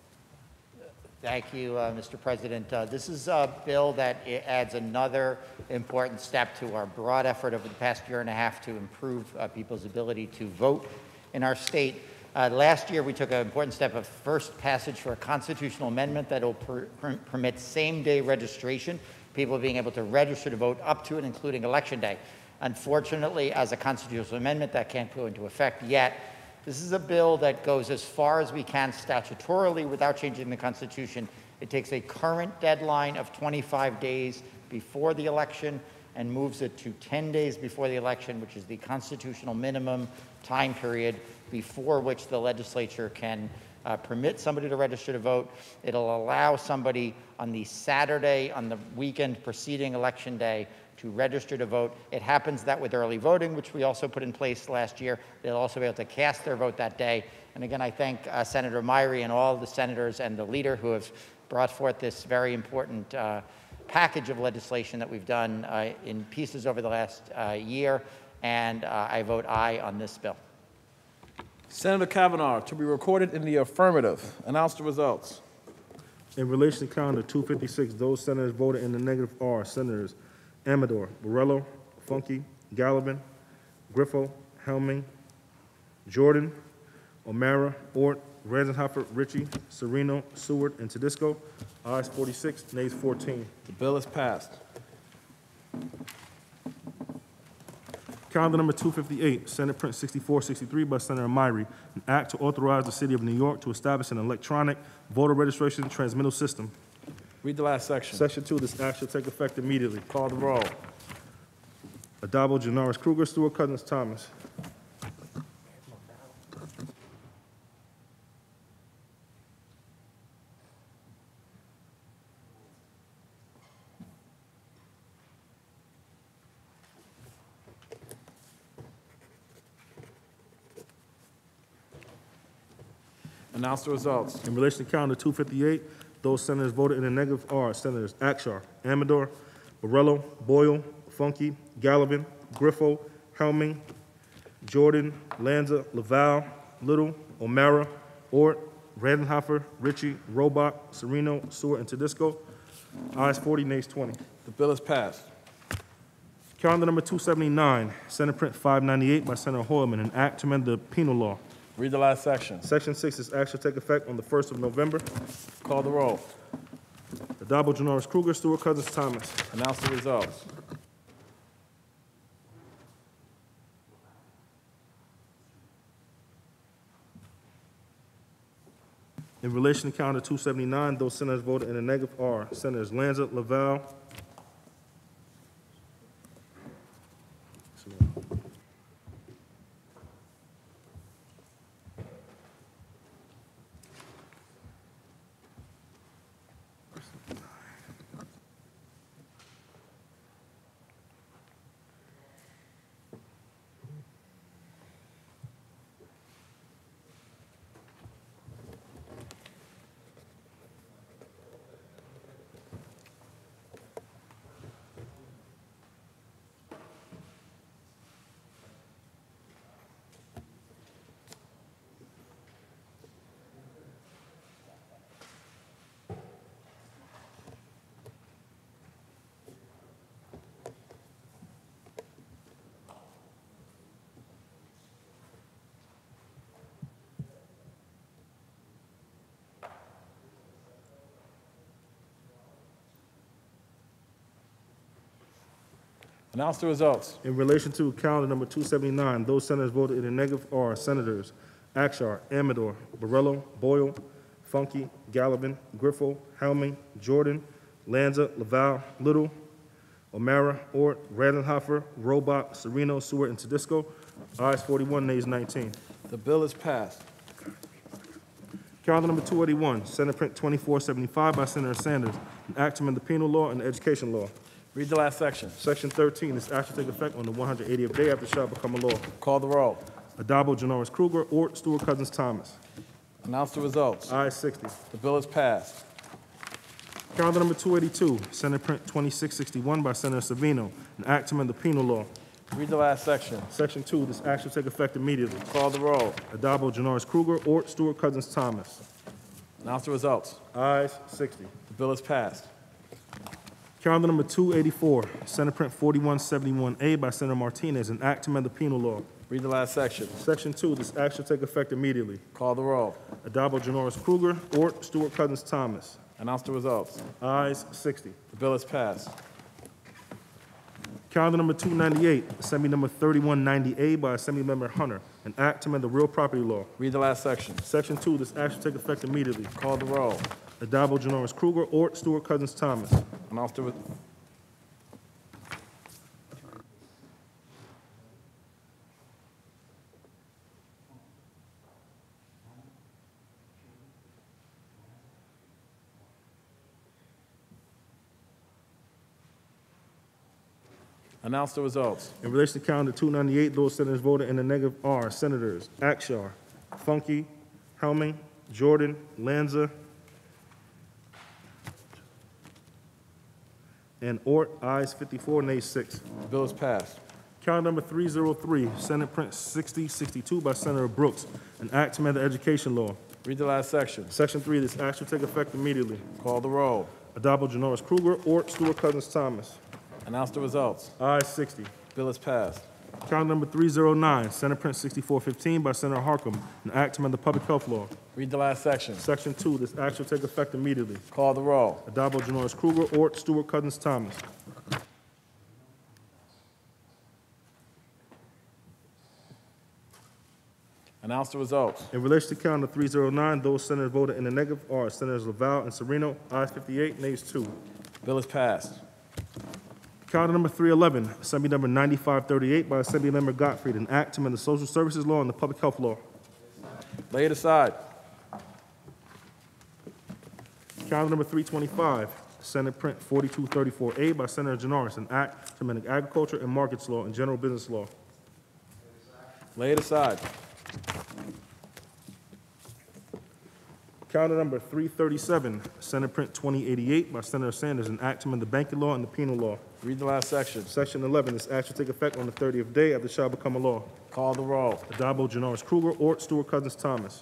Thank you, uh, Mister President. Uh, this is a bill that i- adds another important step to our broad effort over the past year and a half to improve uh, people's ability to vote in our state. Uh, last year, we took an important step of first passage for a constitutional amendment that will per per permit same-day registration, people being able to register to vote up to and including Election Day. Unfortunately, as a constitutional amendment, that can't go into effect yet. This is a bill that goes as far as we can statutorily without changing the Constitution. It takes a current deadline of twenty-five days before the election and moves it to ten days before the election, which is the constitutional minimum time period before which the legislature can uh, permit somebody to register to vote. It'll allow somebody on the Saturday, on the weekend preceding Election Day, to register to vote. It happens that with early voting, which we also put in place last year, they'll also be able to cast their vote that day. And again, I thank uh, Senator Myrie and all the senators and the leader who have brought forth this very important uh, package of legislation that we've done uh, in pieces over the last uh, year. And uh, I vote aye on this bill. Senator Kavanaugh to be recorded in the affirmative. Announce the results. In relation to calendar two fifty-six, those senators voted in the negative are Senators Amador, Borrello, Funky, Gallivan, Griffo, Helming, Jordan, O'Mara, Ort, Ranzenhofer, Ritchie, Sereno, Seward, and Tedisco. Ayes forty-six, nays fourteen. The bill is passed. Calendar number two fifty-eight, Senate Print sixty-four sixty-three by Senator Myrie, an act to authorize the City of New York to establish an electronic voter registration transmittal system. Read the last section. Section two, this act shall take effect immediately. Call the roll. Addabbo, Janoris Kruger, Stewart Cousins, Thomas. Announce the results. In relation to calendar two fifty-eight, those senators voted in the negative are Senators Akshar, Amador, Borrello, Boyle, Funky, Gallivan, Griffo, Helming, Jordan, Lanza, Laval, Little, O'Mara, Ort, Randenhofer, Ritchie, Robach, Sereno, Seward, and Tedisco. Ayes forty, nays twenty. The bill is passed. Calendar number two seventy-nine, Senate Print five ninety-eight by Senator Hoylman, an act to amend the penal law. Read the last section. Section six, this act shall take effect on the first of November. Call the roll. Addabbo, Janoris Kruger, Stewart Cousins, Thomas. Announce the results. In relation to calendar two seventy-nine, those senators voted in the negative are Senators Lanza, Laval, Announce the results. In relation to calendar number two seventy-nine, those senators voted in the negative are Senators Akshar, Amador, Borello, Boyle, Funky, Gallivan, Griffo, Helming, Jordan, Lanza, Laval, Little, O'Mara, Ort, Radenhofer, Robach, Sereno, Seward, and Tedisco. Ayes forty-one, nays nineteen. The bill is passed. Calendar number two eighty-one, Senate Print twenty-four seventy-five by Senator Sanders, an act to amend the penal law and the education law. Read the last section. Section thirteen, this act shall take effect on the one hundred eightieth day after it shall become a law. Call the roll. Adabo, Janoris Kruger, Ort, Stewart Cousins, Thomas. Announce the results. Ayes sixty. The bill is passed. Calendar number two eighty-two, Senate Print twenty-six sixty-one by Senator Savino, an act to amend the penal law. Read the last section. Section two, this act shall take effect immediately. Call the roll. Adabo, Janoris Kruger, Ort, Stewart Cousins, Thomas. Announce the results. Ayes sixty. The bill is passed. Calendar number two eighty-four, Senate Print forty-one seventy-one A by Senator Martinez, an act to amend the penal law. Read the last section. Section two, this act shall take effect immediately. Call the roll. Adabo, Janoris Kruger, Ort, Stewart Cousins, Thomas. Announce the results. Ayes sixty. The bill is passed. Calendar number two ninety-eight, Assembly number thirty-one ninety A by Assemblymember Hunter, an act to amend the real property law. Read the last section. Section two, this act shall take effect immediately. Call the roll. Adabo, Janoris Kruger, Ort, Stewart Cousins, Thomas. Announce the, re- Announce the results. In relation to calendar two ninety-eight, those senators voted in the negative are Senators Akshar, Funky, Helming, Jordan, Lanza, and Ort. Ayes fifty-four, nays six. The bill is passed. Calendar number three oh three, Senate Print sixty sixty-two by Senator Brooks, an act to amend the education law. Read the last section. Section three, this act shall take effect immediately. Call the roll. Adabo, Janoris Kruger, Ort, Stewart Cousins, Thomas. Announce the results. Ayes sixty. Bill is passed. Calendar number three oh nine, Senate Print sixty-four fifteen by Senator Harkam, an act to amend the public health law. Read the last section. Section two, this act shall take effect immediately. Call the roll. Adabo, Janoris Kruger, Ort, Stewart Cousins, Thomas. Announce the results. In relation to calendar three oh nine, those senators voted in the negative are Senators Laval and Sereno. Ayes fifty-eight, nays two. Bill is passed. Calendar number three eleven, Assembly number ninety-five thirty-eight by Assemblymember Gottfried, an act to amend the social services law and the public health law. Lay it aside. Calendar number three twenty-five, Senate Print forty-two thirty-four A by Senator Janoris, an act to amend the agriculture and markets law and general business law. Lay it aside. Calendar number three thirty-seven, Senate Print twenty eighty-eight by Senator Sanders, an act to amend the banking law and the penal law. Read the last section. Section eleven, this act shall take effect on the thirtieth day after it shall become a law. Call the roll. Adabo, Janoris Kruger, Ort, Stewart Cousins, Thomas.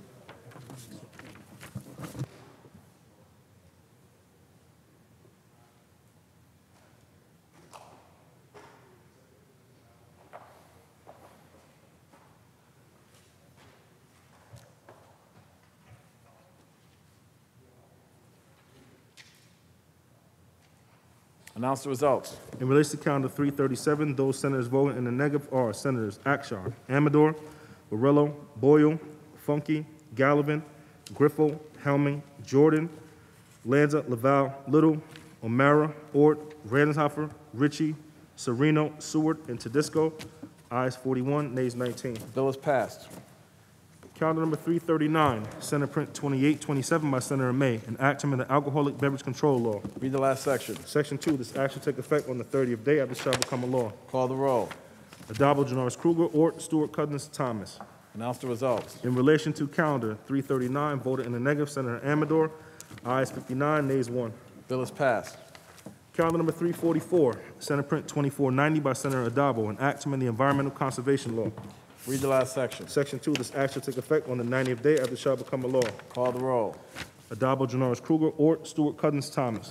Announce the results. In relation to calendar three thirty-seven, those senators voting in the negative are Senators Akshar, Amador, Borello, Boyle, Funky, Gallivan, Griffo, Helming, Jordan, Lanza, Laval, Little, O'Mara, Ort, Radenhofer, Ritchie, Sereno, Seward, and Tedisco. Ayes forty-one, nays nineteen. Bill is passed. Calendar number three thirty-nine, Senate Print twenty-eight twenty-seven by Senator May, an act to amend the alcoholic beverage control law. Read the last section. Section two, this act shall take effect on the thirtieth day after it shall become a law. Call the roll. Adabo, Janoris Kruger, Ort, Stewart Cousins, Thomas. Announce the results. In relation to calendar three thirty-nine, voted in the negative, Senator Amador. Ayes fifty-nine, nays one. Bill is passed. Calendar number three forty-four, Senate Print twenty-four ninety by Senator Adabo, an act to amend the environmental conservation law. Read the last section. Section two, this act shall take effect on the ninetieth day after it shall become a law. Call the roll. Adabo, Janoris Kruger, Ort, Stewart Cousins, Thomas.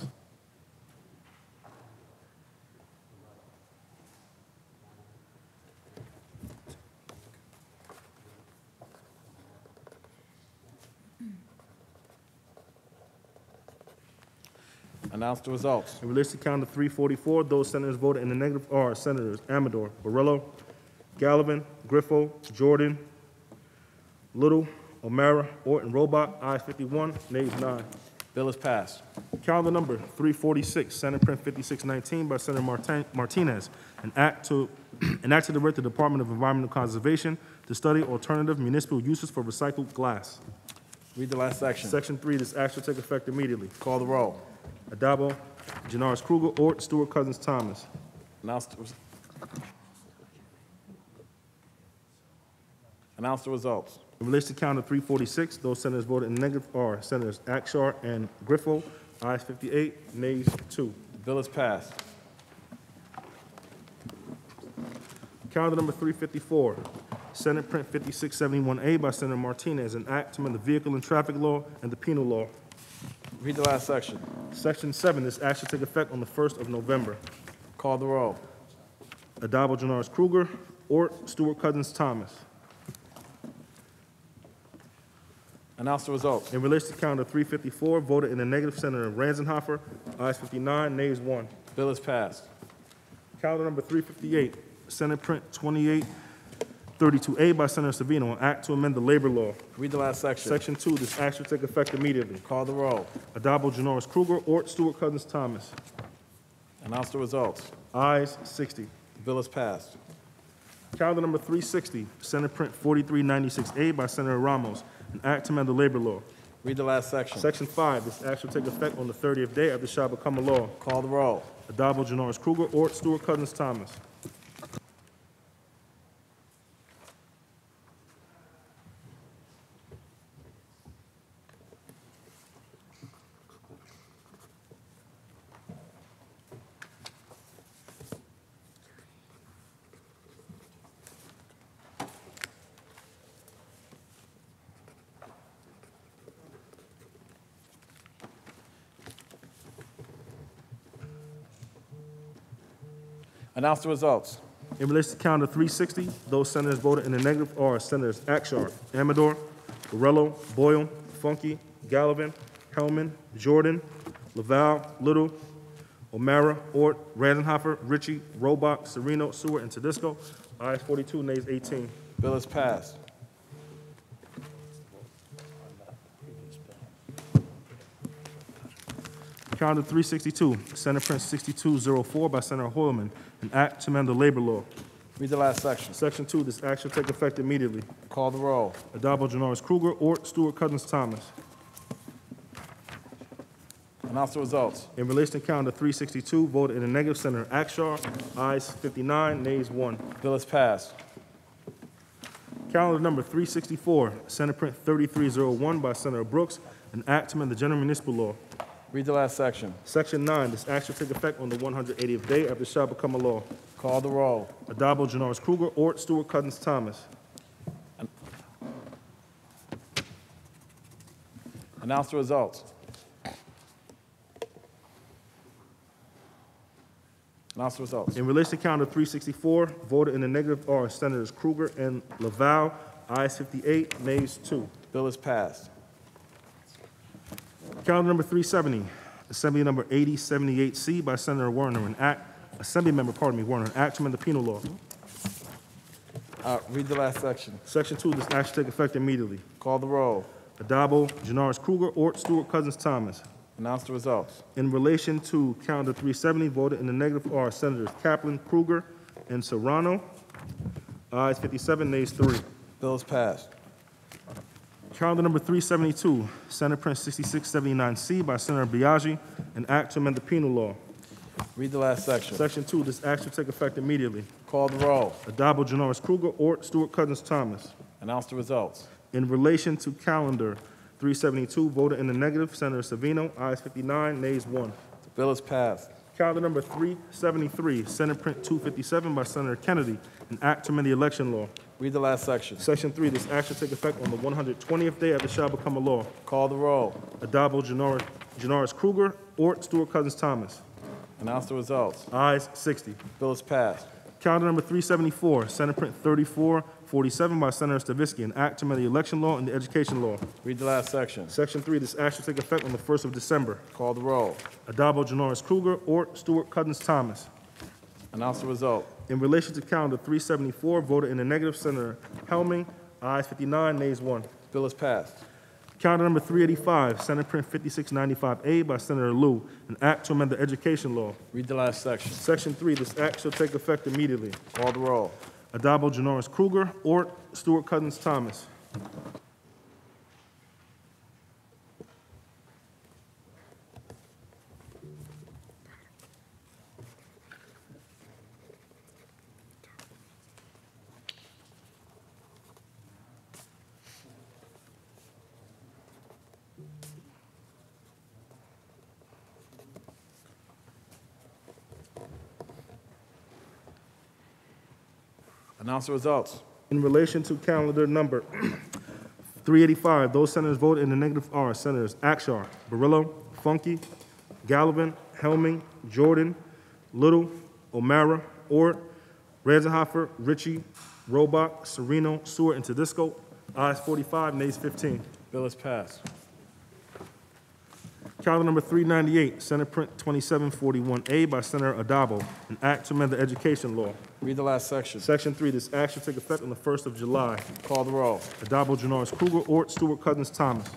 Announce the results. In relation to calendar three forty-four, those senators voted in the negative are Senators Amador, Borrello, Gallivan, Griffo, Jordan, Little, O'Mara, Orton, Robach, ayes fifty-one, nays nine. Bill is passed. Calendar number three forty-six, Senate Print fifty-six nineteen by Senator Martin- Martinez, an act to an act to direct the Department of Environmental Conservation to study alternative municipal uses for recycled glass. Read the last section. Section three, this act shall take effect immediately. Call the roll. Adabo, Janaris Kruger, Ort, Stewart Cousins, Thomas. Announce the, res- Announce the results. In relation to calendar three forty-six, those senators voted in the negative are Senators Akshar and Griffo, ayes fifty-eight, nays two. Bill is passed. Calendar number three fifty-four, Senate Print fifty-six seventy-one A by Senator Martinez, an act to amend the vehicle and traffic law and the penal law. Read the last section. Section seven, this act shall take effect on the first of November. Call the roll. Adabo, Janaris Kruger, Ort, Stewart Cousins, Thomas. Announce the results. In relation to calendar three fifty-four, voted in the negative, Senator Ranzenhofer, ayes fifty-nine, nays one. Bill is passed. Calendar number three fifty-eight, Senate Print twenty-eight thirty-two A by Senator Savino, an act to amend the labor law. Read the last section. Section two, this act shall take effect immediately. Call the roll. Adabo, Janoris Kruger, Ort, Stewart Cousins, Thomas. Announce the results. Ayes sixty. The bill is passed. Calendar number three sixty, Senate Print forty-three ninety-six A by Senator Ramos, an act to amend the labor law. Read the last section. Section five, this act shall take effect on the thirtieth day after it shall become a law. Call the roll. Adabo, Janoris Kruger, Ort, Stewart Cousins, Thomas. Announce the results. In relation to calendar three sixty, those senators voted in the negative are Senators Akshar, Amador, Borrello, Boyle, Funky, Gallivan, Hellman, Jordan, Laval, Little, O'Mara, Ort, Randenhofer, Ritchie, Robach, Sereno, Seward, and Tedisco. Ayes forty-two, nays eighteen. Bill is passed. Calendar three sixty-two, Senate Print sixty-two oh four by Senator Hoylman, an act to amend the labor law. Read the last section. Section two, this act shall take effect immediately. Call the roll. Adabo, Janoris Kruger, Ort, Stewart Cousins, Thomas. Announce the results. In relation to calendar three sixty-two, voted in the negative, Senator Akshar, ayes fifty-nine, nays one. Bill is passed. Calendar number three sixty-four, Senate Print thirty-three oh one by Senator Brooks, an act to amend the general municipal law. Read the last section. Section nine, this act shall take effect on the one hundred eightieth day after it shall become a law. Call the roll. Adabo, Janoris Kruger, Ort, Stewart Cousins, Thomas. Announce the results. Announce the results. In relation to calendar three sixty-four, voted in the negative are Senators Kruger and Laval, ayes fifty-eight, nays two. Bill is passed. Calendar number three seventy, Assembly number eighty seventy-eight C by Senator Warner, an act, Assembly member, pardon me, Warner, an act to amend the penal law. Uh, read the last section. Section two, this act shall take effect immediately. Call the roll. Adabo, Janoris Kruger, Ort, Stewart Cousins, Thomas. Announce the results. In relation to calendar three seventy, voted in the negative are Senators Kaplan, Kruger, and Serrano. Ayes fifty-seven, nays three. Bill is passed. Calendar number three seventy-two, Senate Print sixty-six seventy-nine C by Senator Biaggi, an act to amend the penal law. Read the last section. Section two, this act shall take effect immediately. Call the roll. Adabo, Janoris Kruger, Ort, Stewart Cousins, Thomas. Announce the results. In relation to calendar three seventy-two, voted in the negative, Senator Savino, ayes fifty-nine, nays one. The bill is passed. Calendar number three seventy-three, Senate Print two fifty-seven by Senator Kennedy, an act to amend the election law. Read the last section. Section three, this act shall take effect on the one hundred twentieth day after it shall become a law. Call the roll. Adabo, Janoris, Janoris Kruger, Ort, Stewart Cousins, Thomas. Announce the results. Ayes sixty. Bill is passed. Calendar number three seventy-four, Senate Print thirty-four forty-seven by Senator Stavisky, an act to amend the election law and the education law. Read the last section. Section three, this act shall take effect on the first of December. Call the roll. Adabo, Janoris Kruger, Ort, Stewart, Cousins, Thomas. Announce the result. In relation to calendar three seventy-four, voted in the negative, Senator Helming, ayes fifty-nine, nays one. Bill is passed. Calendar number three eighty-five, Senate Print fifty-six ninety-five A by Senator Liu, an act to amend the education law. Read the last section. Section three, this act shall take effect immediately. Call the roll. Adabo, Janoris Kruger, Ort, Stewart, Cousins, Thomas. Announce the results. In relation to calendar number three eighty-five, those senators voted in the negative are Senators Akshar, Barillo, Funky, Gallivan, Helming, Jordan, Little, O'Mara, Ort, Ranzenhofer, Ritchie, Robach, Sereno, Seward, and Tedisco. Ayes forty-five, nays fifteen. Bill is passed. Calendar number three ninety-eight, Senate Print twenty-seven forty-one A by Senator Adabo, an act to amend the education law. Read the last section. Section three, this act shall take effect on the first of July. Call the roll. Adabo, Janoris Kruger, Ort, Stewart, Cousins, Thomas.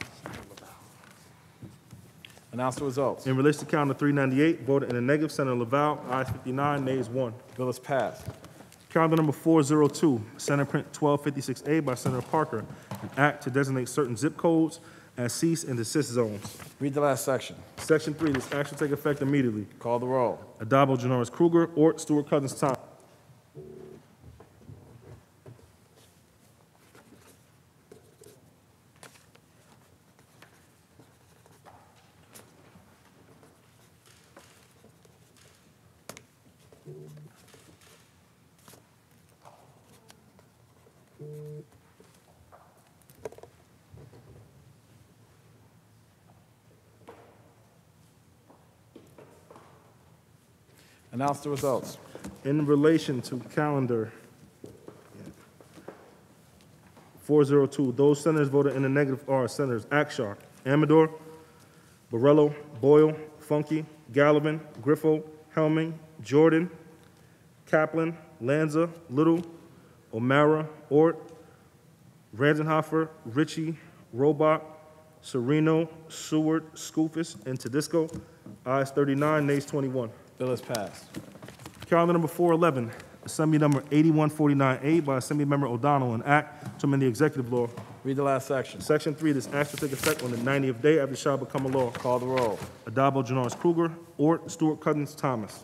Announce the results. In relation to calendar three ninety-eight, voted in the negative, Senator Laval, ayes fifty-nine, nays one. Bill is passed. Calendar number four oh two, Senate Print twelve fifty-six A by Senator Parker, an act to designate certain zip codes as cease and desist zones. Read the last section. Section three, this act shall take effect immediately. Call the roll. Adabo, Janoris Kruger, Ort, Stewart, Cousins, Thomas. Announce the results. In relation to calendar four oh two, those senators voted in the negative are Senators Akshar, Amador, Borello, Boyle, Funky, Gallivan, Griffo, Helming, Jordan, Kaplan, Lanza, Little, O'Mara, Ort, Ranzenhofer, Ritchie, Robach, Sereno, Seward, Skoufis, and Tedisco. Ayes thirty-nine, nays twenty-one. Bill is passed. Calendar number four eleven, Assembly number eighty-one forty-nine A by Assemblymember O'Donnell, an act to amend the executive law. Read the last section. Section three, this act shall take effect on the ninetieth day after it shall become a law. Call the roll. Adabo, Janoris Kruger, Ort, Stewart, Cousins, Thomas.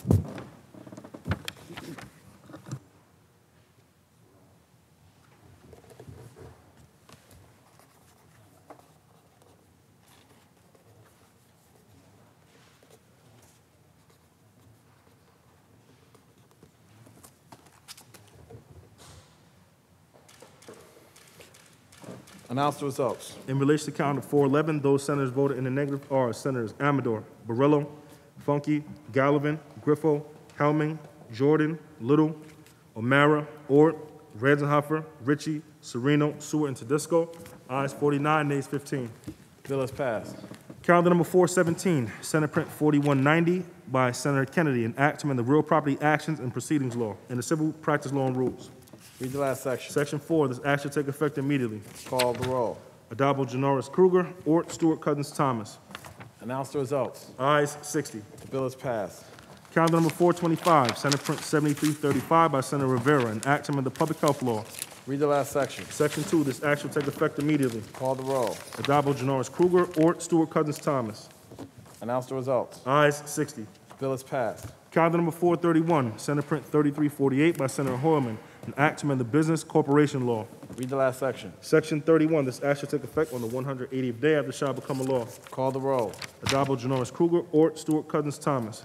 Announce the results. In relation to calendar four eleven, those senators voted in the negative are Senators Amador, Borello, Funky, Gallivan, Griffo, Helming, Jordan, Little, O'Mara, Ort, Ranzenhofer, Ritchie, Sereno, Seward, and Tedisco. Ayes forty-nine, nays fifteen. Bill is passed. Calendar number four seventeen, Senate Print forty-one ninety by Senator Kennedy, an act to amend the Real Property Actions and Proceedings Law and the Civil Practice Law and Rules. Read the last section. Section four, this act shall take effect immediately. Call the roll. Adabo, Janoris Kruger, Ort, Stewart, Cousins, Thomas. Announce the results. Ayes sixty. The bill is passed. Calendar number four twenty-five, Senate Print seventy-three thirty-five by Senator Rivera, an act to amend the Public Health Law. Read the last section. Section two, this act shall take effect immediately. Call the roll. Adabo, Janoris Kruger, Ort, Stewart, Cousins, Thomas. Announce the results. Ayes sixty. The bill is passed. Calendar number four thirty-one, Senate Print thirty-three forty-eight by Senator Hoylman, an act to amend the Business Corporation Law. Read the last section. Section thirty-one, this act shall take effect on the one hundred eightieth day after it shall become a law. Call the roll. Adabo, Janoris Kruger, Ort, Stewart, Cousins, Thomas.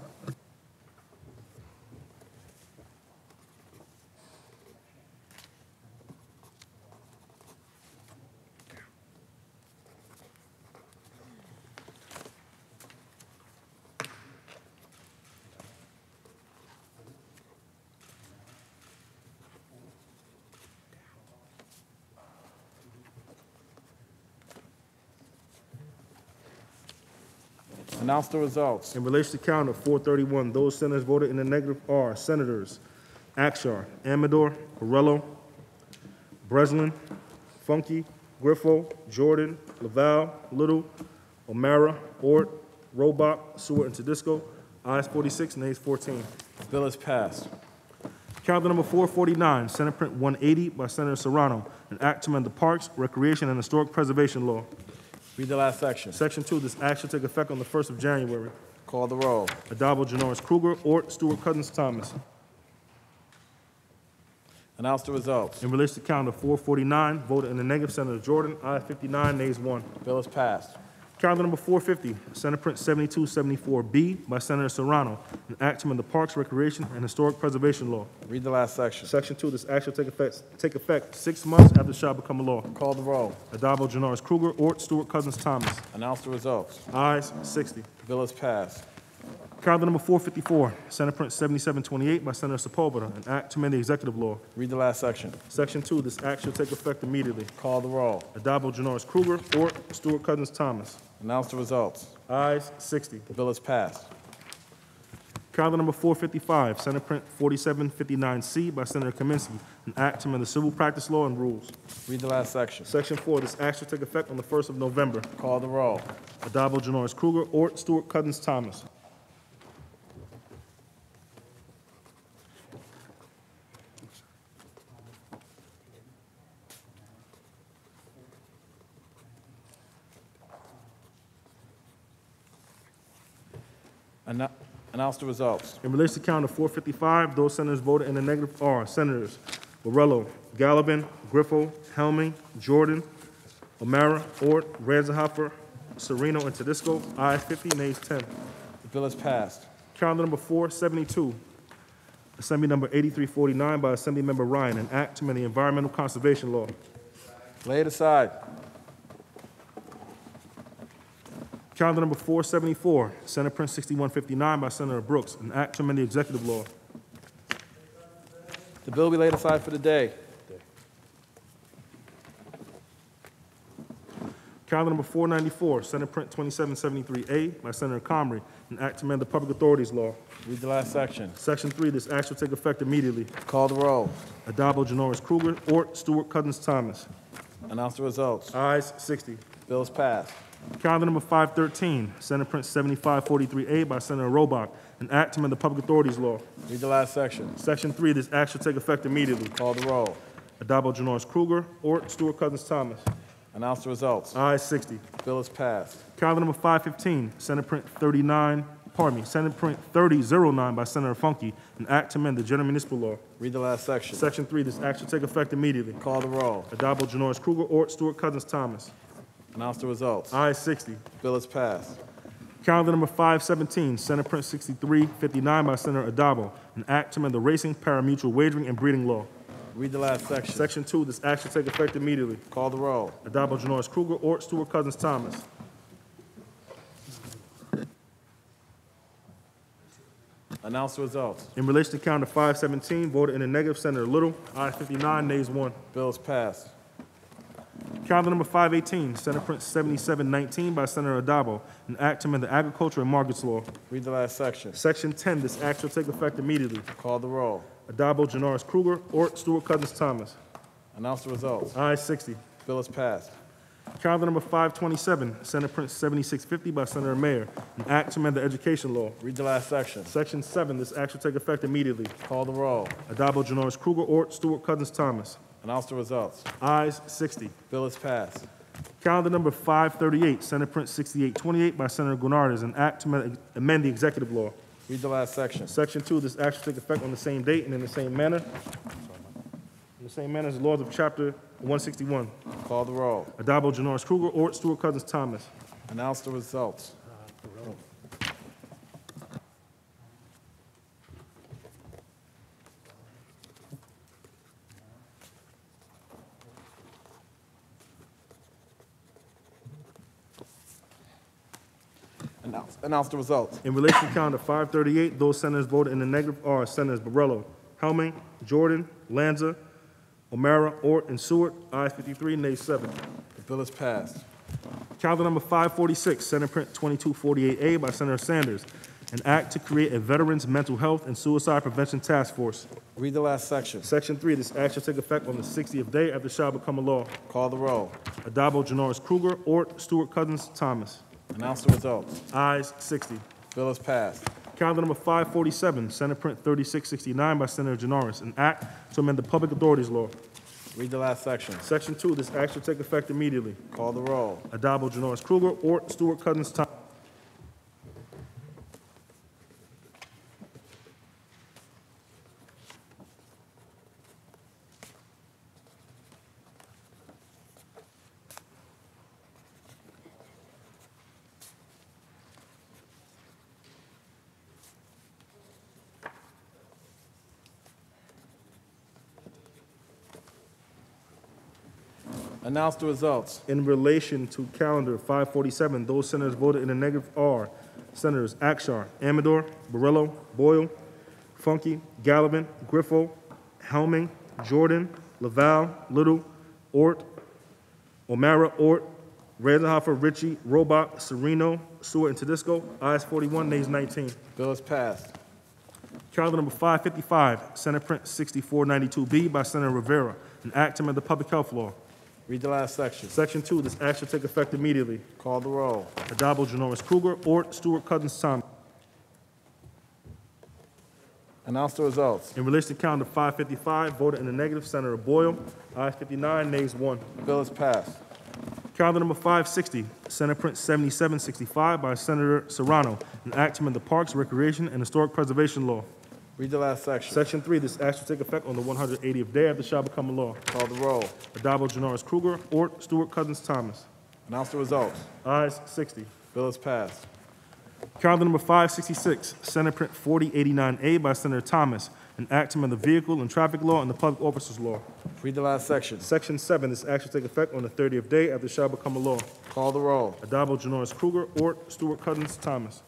Announce the results. In relation to calendar four thirty-one, those senators voted in the negative are Senators Akshar, Amador, Borello, Breslin, Funky, Griffo, Jordan, Laval, Little, O'Mara, Ort, Robach, Seward, and Tedisco. Ayes forty-six, nays fourteen. The bill is passed. Calendar number four forty-nine, Senate Print one eighty by Senator Serrano, an act to amend the Parks, Recreation, and Historic Preservation Law. Read the last section. Section two, this act shall take effect on the first of January. Call the roll. Adabo, Janoris Kruger, Ort, Stewart Cousins, Thomas. Announce the results. In relation to calendar four forty-nine, voted in the negative, Senator Jordan, ayes fifty-nine, nays one. Bill is passed. Calendar number four fifty, Senate Print seventy-two seventy-four B by Senator Serrano, an act to amend the Parks, Recreation, and Historic Preservation Law. Read the last section. Section two, this act shall take effect, take effect six months after it shall become a law. Call the roll. Adabo, Janoris Kruger, Ort, Stewart Cousins, Thomas. Announce the results. Ayes sixty. The bill is passed. Calendar number four fifty-four, Senate Print seventy-seven twenty-eight by Senator Sepulveda, an act to amend the executive law. Read the last section. Section two, this act shall take effect immediately. Call the roll. Adabo, Janoris Kruger, Ort, Stewart Cousins, Thomas. Announce the results. Ayes sixty. The bill is passed. Calendar number four fifty-five, Senate Print forty-seven fifty-nine C by Senator Kaminsky, an act to amend the civil practice law and rules. Read the last section. Section four, this act shall take effect on the first of November. Call the roll. Adabo, Janoris Kruger, Ort, Stewart Cousins, Thomas. Anno- Announce the results. In relation to calendar four fifty-five, those senators voted in the negative are Senators Borello, Gallivan, Griffo, Helming, Jordan, O'Mara, Ort, Ranzenhofer, Sereno, and Tedisco. Ayes fifty, nays ten. The bill is passed. Calendar number four seventy-two, Assembly number eighty-three forty-nine by Assemblymember Ryan, an act to amend the environmental conservation law. Lay it aside. Calendar number four seventy-four, Senate Print sixty-one fifty-nine by Senator Brooks, an act to amend the executive law. The bill be laid aside for the day. Calendar number four ninety-four, Senate Print twenty-seven seventy-three A by Senator Comrie, an act to amend the public authorities law. Read the last section. Section three, this act shall take effect immediately. Call the roll. Adabo, Janoris Kruger, Ort, Stewart Cousins, Thomas. Announce the results. Ayes sixty. Bill is passed. Calendar number five thirteen, Senate Print seventy-five forty-three A by Senator Robach, an act to amend the public authorities law. Read the last section. Section three, this act shall take effect immediately. Call the roll. Adabo, Janoris Kruger, Ort, Stewart Cousins, Thomas. Announce the results. Ayes sixty. Bill is passed. Calendar number five fifteen, Senate Print thirty-nine, pardon me, Senate Print thirty oh nine by Senator Funky, an act to amend the general municipal law. Read the last section. Section three, this act shall take effect immediately. Call the roll. Adabo, Janoris Kruger, Ort, Stewart Cousins, Thomas. Announce the results. Ayes sixty. Bill is passed. Calendar number five seventeen, Senate Print sixty-three fifty-nine by Senator Adabo, an act to amend the racing, parimutuel wagering, and breeding law. Read the last section. Section two, this act shall take effect immediately. Call the roll. Adabo, Janoris Kruger, Ort, Stewart Cousins, Thomas. Announce the results. In relation to calendar five seventeen, voted in the negative, Senator Little. Ayes fifty-nine, nays one. Bill is passed. Calendar number five eighteen, Senate Print seventy-seven nineteen by Senator Adabo, an act to amend the agriculture and markets law. Read the last section. Section ten, this act shall take effect immediately. Call the roll. Adabo, Janoris Kruger, Ort, Stewart Cousins, Thomas. Announce the results. Ayes sixty. Bill is passed. Calendar number five twenty-seven, Senate Print seventy-six fifty by Senator Mayer, an act to amend the education law. Read the last section. Section seven, this act shall take effect immediately. Call the roll. Adabo, Janoris Kruger, Ort, Stewart Cousins, Thomas. Announce the results. Ayes sixty. Bill is passed. Calendar number five thirty-eight, Senate Print sixty-eight twenty-eight by Senator Gurnardez, an act to amend- amend the executive law. Read the last section. Section two, this act shall take effect on the same date and in the same manner. In the same manner as the laws of Chapter one sixty-one. Call the roll. Adabo, Janoris Kruger, Ort, Stewart Cousins, Thomas. Announce the results. Announce, announce the results. In relation to calendar five thirty-eight, those senators voted in the negative are Senators Borello, Helming, Jordan, Lanza, O'Mara, Ort, and Seward. Ayes fifty-three, nays seven. The bill is passed. Calendar number five forty-six, Senate Print twenty-two forty-eight A by Senator Sanders. An act to create a Veterans Mental Health and Suicide Prevention Task Force. Read the last section. Section three, this act shall take effect on the sixtieth day after it shall become a law. Call the roll. Adabo, Janoris Kruger, Ort, Stewart Cousins, Thomas. Announce the results. Ayes sixty. Bill is passed. Calendar number five forty-seven, Senate Print thirty-six sixty-nine by Senator Janoris. An act to amend the Public Authorities Law. Read the last section. Section two, this act shall take effect immediately. Call the roll. Adabo, Janoris Kruger, Ort, Stewart Cousins, Thomas. Announce the results. In relation to calendar five forty-seven, those senators voted in the negative are Senators Akshar, Amador, Borello, Boyle, Funky, Gallivan, Griffo, Helming, Jordan, Laval, Little, Ort, O'Mara, Ort, Ranzenhofer, Ritchie, Robach, Sereno, Stewart, and Tedisco. Ayes forty-one, nays nineteen. Bill is passed. Calendar number five fifty-five, Senate Print sixty-four ninety-two B by Senator Rivera, an act to amend the Public Health Law. Read the last section. Section two, this act shall take effect immediately. Call the roll. Adabo, Janoris Kruger, Ort, Stewart Cousins, Thomas. Announce the results. In relation to calendar five fifty-five, voted in the negative, Senator Boyle. Ayes fifty-nine, nays one. Bill is passed. Calendar number five sixty, Senate Print seventy-seven sixty-five by Senator Serrano, an act to amend the Parks, Recreation, and Historic Preservation Law. Read the last section. Section three, this act shall take effect on the one hundred eightieth day after it shall become a law. Call the roll. Adabo, Janoris Kruger, Ort, Stewart Cousins, Thomas. Announce the results. Ayes sixty. Bill is passed. Calendar number five sixty-six, Senate Print forty eighty-nine A by Senator Thomas, an act to amend the Vehicle and Traffic Law and the Public Officers Law. Read the last section. Section seven, this act shall take effect on the thirtieth day after it shall become a law. Call the roll. Adabo, Janoris Kruger, Ort, Stewart Cousins, Thomas.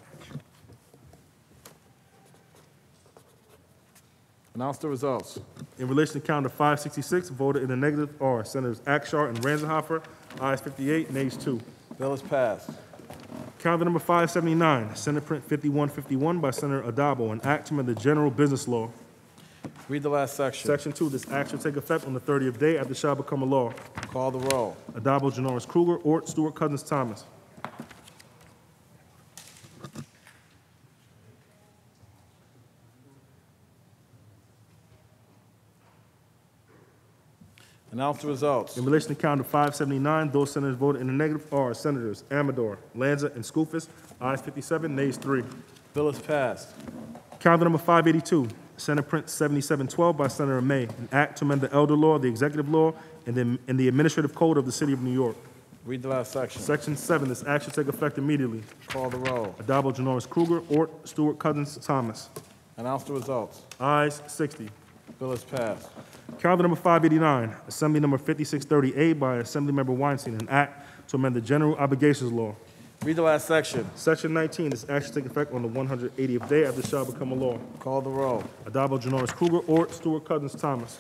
Announce the results. In relation to calendar five sixty-six, voted in the negative are Senators Akshar and Ranzenhofer. Ayes fifty-eight, nays two. Bill is passed. Calendar number five seventy-nine, Senate Print fifty-one fifty-one by Senator Adabo, an act to amend the General Business Law. Read the last section. Section two, this act shall take effect on the thirtieth day after it shall become a law. Call the roll. Adabo, Janoris Kruger, Ort, Stewart Cousins, Thomas. Announce the results. In relation to calendar five seventy-nine, those senators voted in the negative are Senators Amador, Lanza, and Skoufis. Ayes fifty-seven, nays three. Bill is passed. Calendar number five eighty-two, Senate Print seventy-seven twelve by Senator May, an act to amend the Elder Law, the Executive Law, and the, and the Administrative Code of the City of New York. Read the last section. Section seven, this act shall take effect immediately. Call the roll. Adabo, Janoris Kruger, Ort, Stewart Cousins, Thomas. Announce the results. Ayes sixty. Bill is passed. Calendar number five eighty-nine, Assembly number fifty-six thirty A by Assemblymember Weinstein, an act to amend the General Obligations Law. Read the last section. Section nineteen, this act shall take effect on the one hundred eightieth day after it shall become a law. Call the roll. Adabo, Janoris Kruger, Ort, Stewart Cousins, Thomas.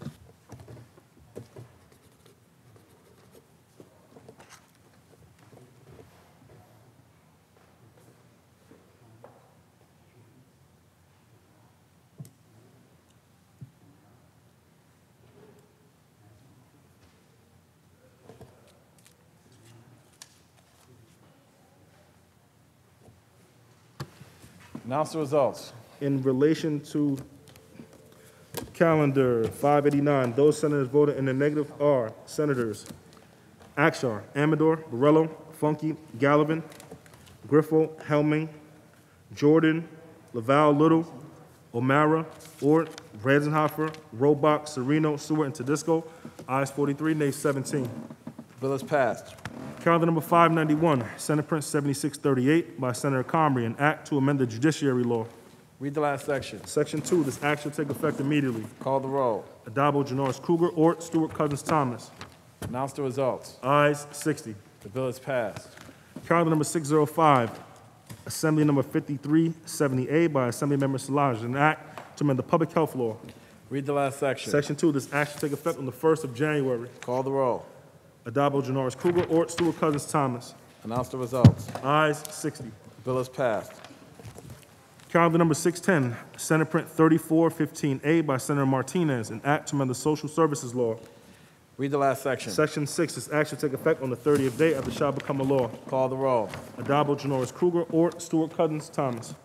Announce the results. In relation to calendar five eighty-nine, those senators voted in the negative are Senators Akshar, Amador, Borello, Funky, Gallivan, Griffo, Helming, Jordan, Laval, Little, O'Mara, Ort, Ranzenhofer, Robach, Sereno, Stewart, and Tedisco. Ayes forty-three, nays seventeen. Bill is passed. Calendar number five ninety-one, Senate Print seventy-six thirty-eight by Senator Comrie, an act to amend the Judiciary Law. Read the last section. Section two, this act shall take effect immediately. Call the roll. Adabo, Janoris Kruger, Ort, Stewart Cousins, Thomas. Announce the results. Ayes sixty. The bill is passed. Calendar number six oh five, Assembly number fifty-three seventy A by Assemblymember Szilagyi, an act to amend the Public Health Law. Read the last section. Section two, this act shall take effect on the first of January. Call the roll. Addabbo, Janoris Kruger, Ort, Stewart Cousins, Thomas. Announce the results. Ayes sixty. Bill is passed. Calendar number six ten, Senate Print thirty-four fifteen A by Senator Martinez, an act to amend the Social Services Law. Read the last section. Section six, this act shall take effect on the thirtieth day after it shall become a law. Call the roll. Addabbo, Janoris Kruger, Ort, Stewart Cousins, Thomas.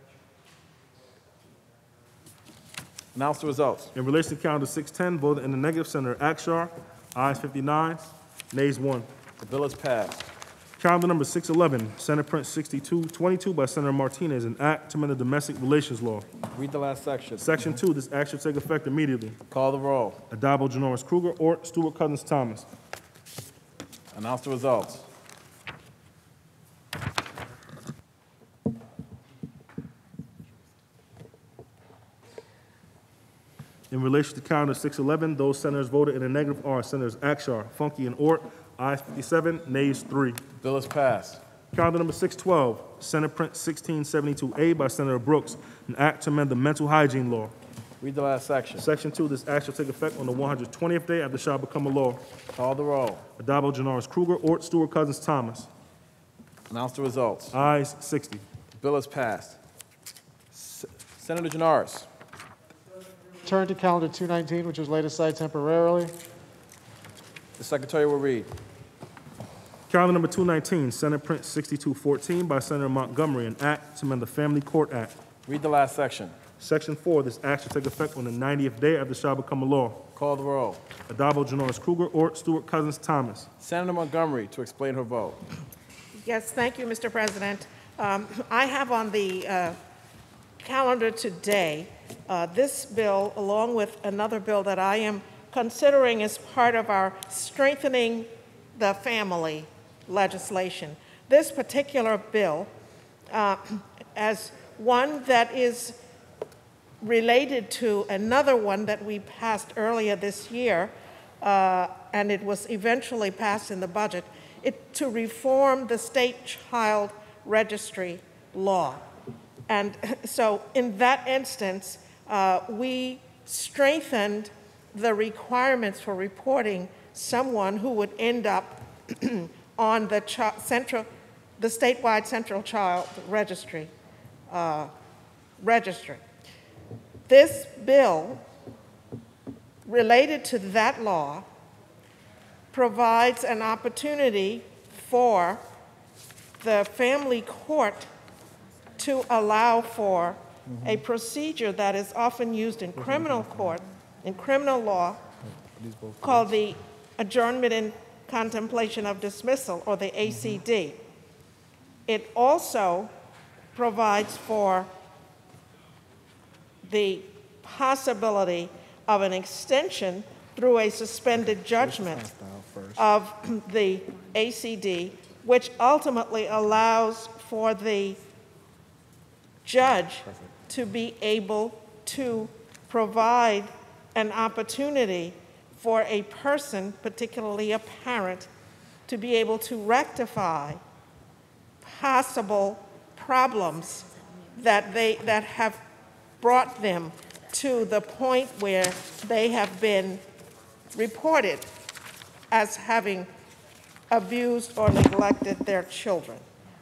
Announce the results. In relation to calendar six ten, voted in the negative, Senator Akshar. Ayes fifty-nine, nays one. The bill is passed. Calendar number six eleven, Senate Print sixty-two twenty-two by Senator Martinez, an act to amend the Domestic Relations Law. Read the last section. Section two, this act shall take effect immediately. Call the roll. Addabbo, Janoris Kruger, Ort, Stewart Cousins, Thomas. Announce the results. In relation to calendar six eleven, those senators voted in the negative are Senators Akshar, Funky, and Ort. Ayes fifty-seven, nays three. Bill is passed. Calendar number six twelve, Senate Print sixteen seventy-two A by Senator Brooks, an act to amend the Mental Hygiene Law. Read the last section. Section two, this act shall take effect on the one hundred twentieth day after it shall become a law. Call the roll. Addabbo, Janoris Kruger, Ort, Stewart Cousins, Thomas. Announce the results. Ayes sixty. Bill is passed. S- Senator Janoris. Turn to calendar two nineteen, which was laid aside temporarily. The secretary will read. Calendar number two nineteen, Senate Print sixty-two fourteen by Senator Montgomery, an act to amend the Family Court Act. Read the last section. Section four, this act shall take effect on the ninetieth day after it shall become a law. Call the roll. Addabbo, Janoris Kruger, Ort, Stewart Cousins, Thomas. Senator Montgomery to explain her vote. Yes, thank you, Mister President. Um, I have on the uh, calendar today uh, this bill, along with another bill that I am considering as part of our strengthening the family legislation. This particular bill, uh, as one that is related to another one that we passed earlier this year, uh, and it was eventually passed in the budget, it, to reform the state child registry law. And so in that instance, uh, we strengthened the requirements for reporting someone who would end up on the chi- central, the statewide central child registry uh, registry. This bill, related to that law, provides an opportunity for the family court to allow for a procedure that is often used in criminal court, in criminal law, called the adjournment in contemplation of dismissal, or the A C D. It also provides for the possibility of an extension through a suspended judgment of the A C D, which ultimately allows for the judge to be able to provide an opportunity for a person, particularly a parent, to be able to rectify possible problems that they that have brought them to the point where they have been reported as having abused or neglected their children.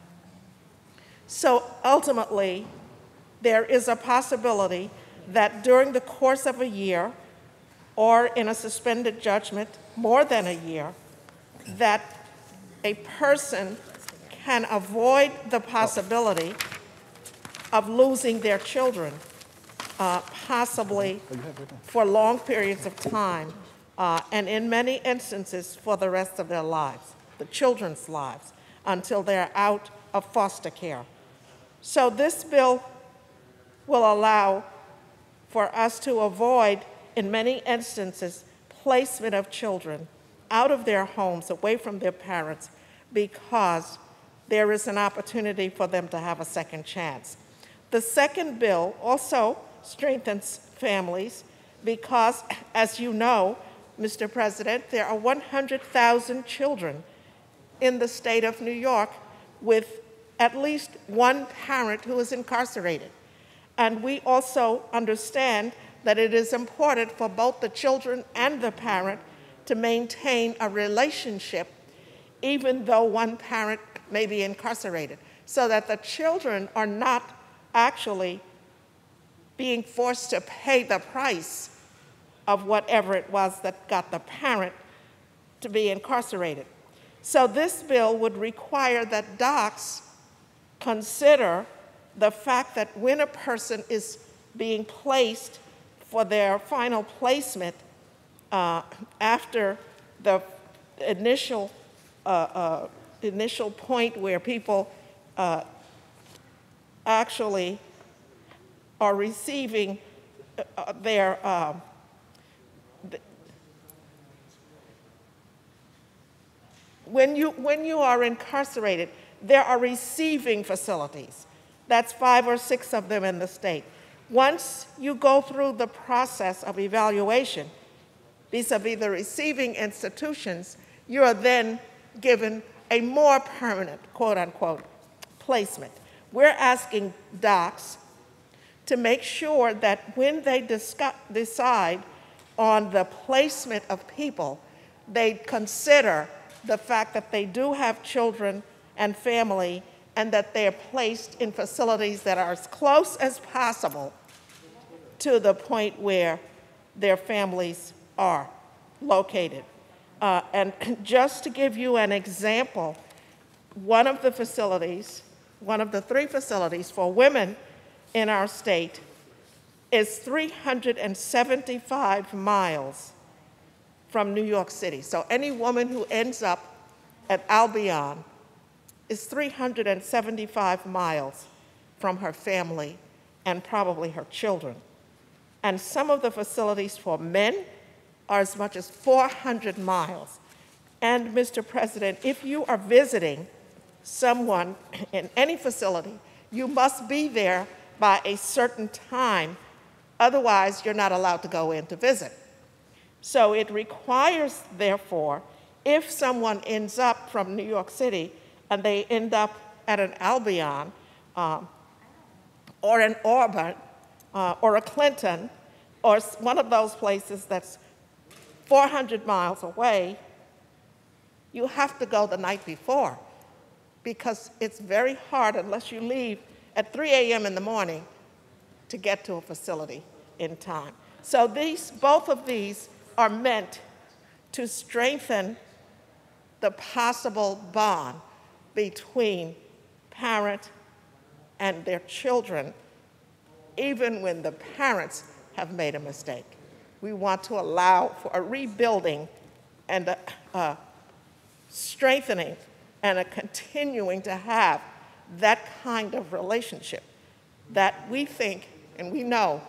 So ultimately, there is a possibility that during the course of a year, or in a suspended judgment more than a year, that a person can avoid the possibility of losing their children, uh, possibly for long periods of time, uh, and in many instances for the rest of their lives, the children's lives, until they're out of foster care. So this bill will allow for us to avoid, in many instances, placement of children out of their homes, away from their parents, because there is an opportunity for them to have a second chance. The second bill also strengthens families because, as you know, Mister President, there are one hundred thousand children in the state of New York with at least one parent who is incarcerated. And we also understand that it is important for both the children and the parent to maintain a relationship even though one parent may be incarcerated, so that the children are not actually being forced to pay the price of whatever it was that got the parent to be incarcerated. So this bill would require that D O C consider the fact that when a person is being placed for their final placement uh, after the initial, uh, uh, initial point where people uh, actually are receiving uh, their uh, when you when you are incarcerated, there are receiving facilities. That's five or six of them in the state. Once you go through the process of evaluation vis-a-vis the receiving institutions, you are then given a more permanent, quote unquote, placement. We're asking D O C to make sure that when they discuss, decide on the placement of people, they consider the fact that they do have children and family, and that they are placed in facilities that are as close as possible to the point where their families are located. Uh, and just to give you an example, one of the facilities, one of the three facilities for women in our state is three hundred seventy-five miles from New York City. So any woman who ends up at Albion is three hundred seventy-five miles from her family and probably her children. And some of the facilities for men are as much as four hundred miles. And Mister President, if you are visiting someone in any facility, you must be there by a certain time, otherwise you're not allowed to go in to visit. So it requires, therefore, if someone ends up from New York City and they end up at an Albion um, or an Auburn uh, or a Clinton or one of those places that's four hundred miles away, you have to go the night before, because it's very hard unless you leave at three A M in the morning to get to a facility in time. So these, both of these are meant to strengthen the possible bond between parent and their children, even when the parents have made a mistake. We want to allow for a rebuilding and a, a strengthening and a continuing to have that kind of relationship that we think and we know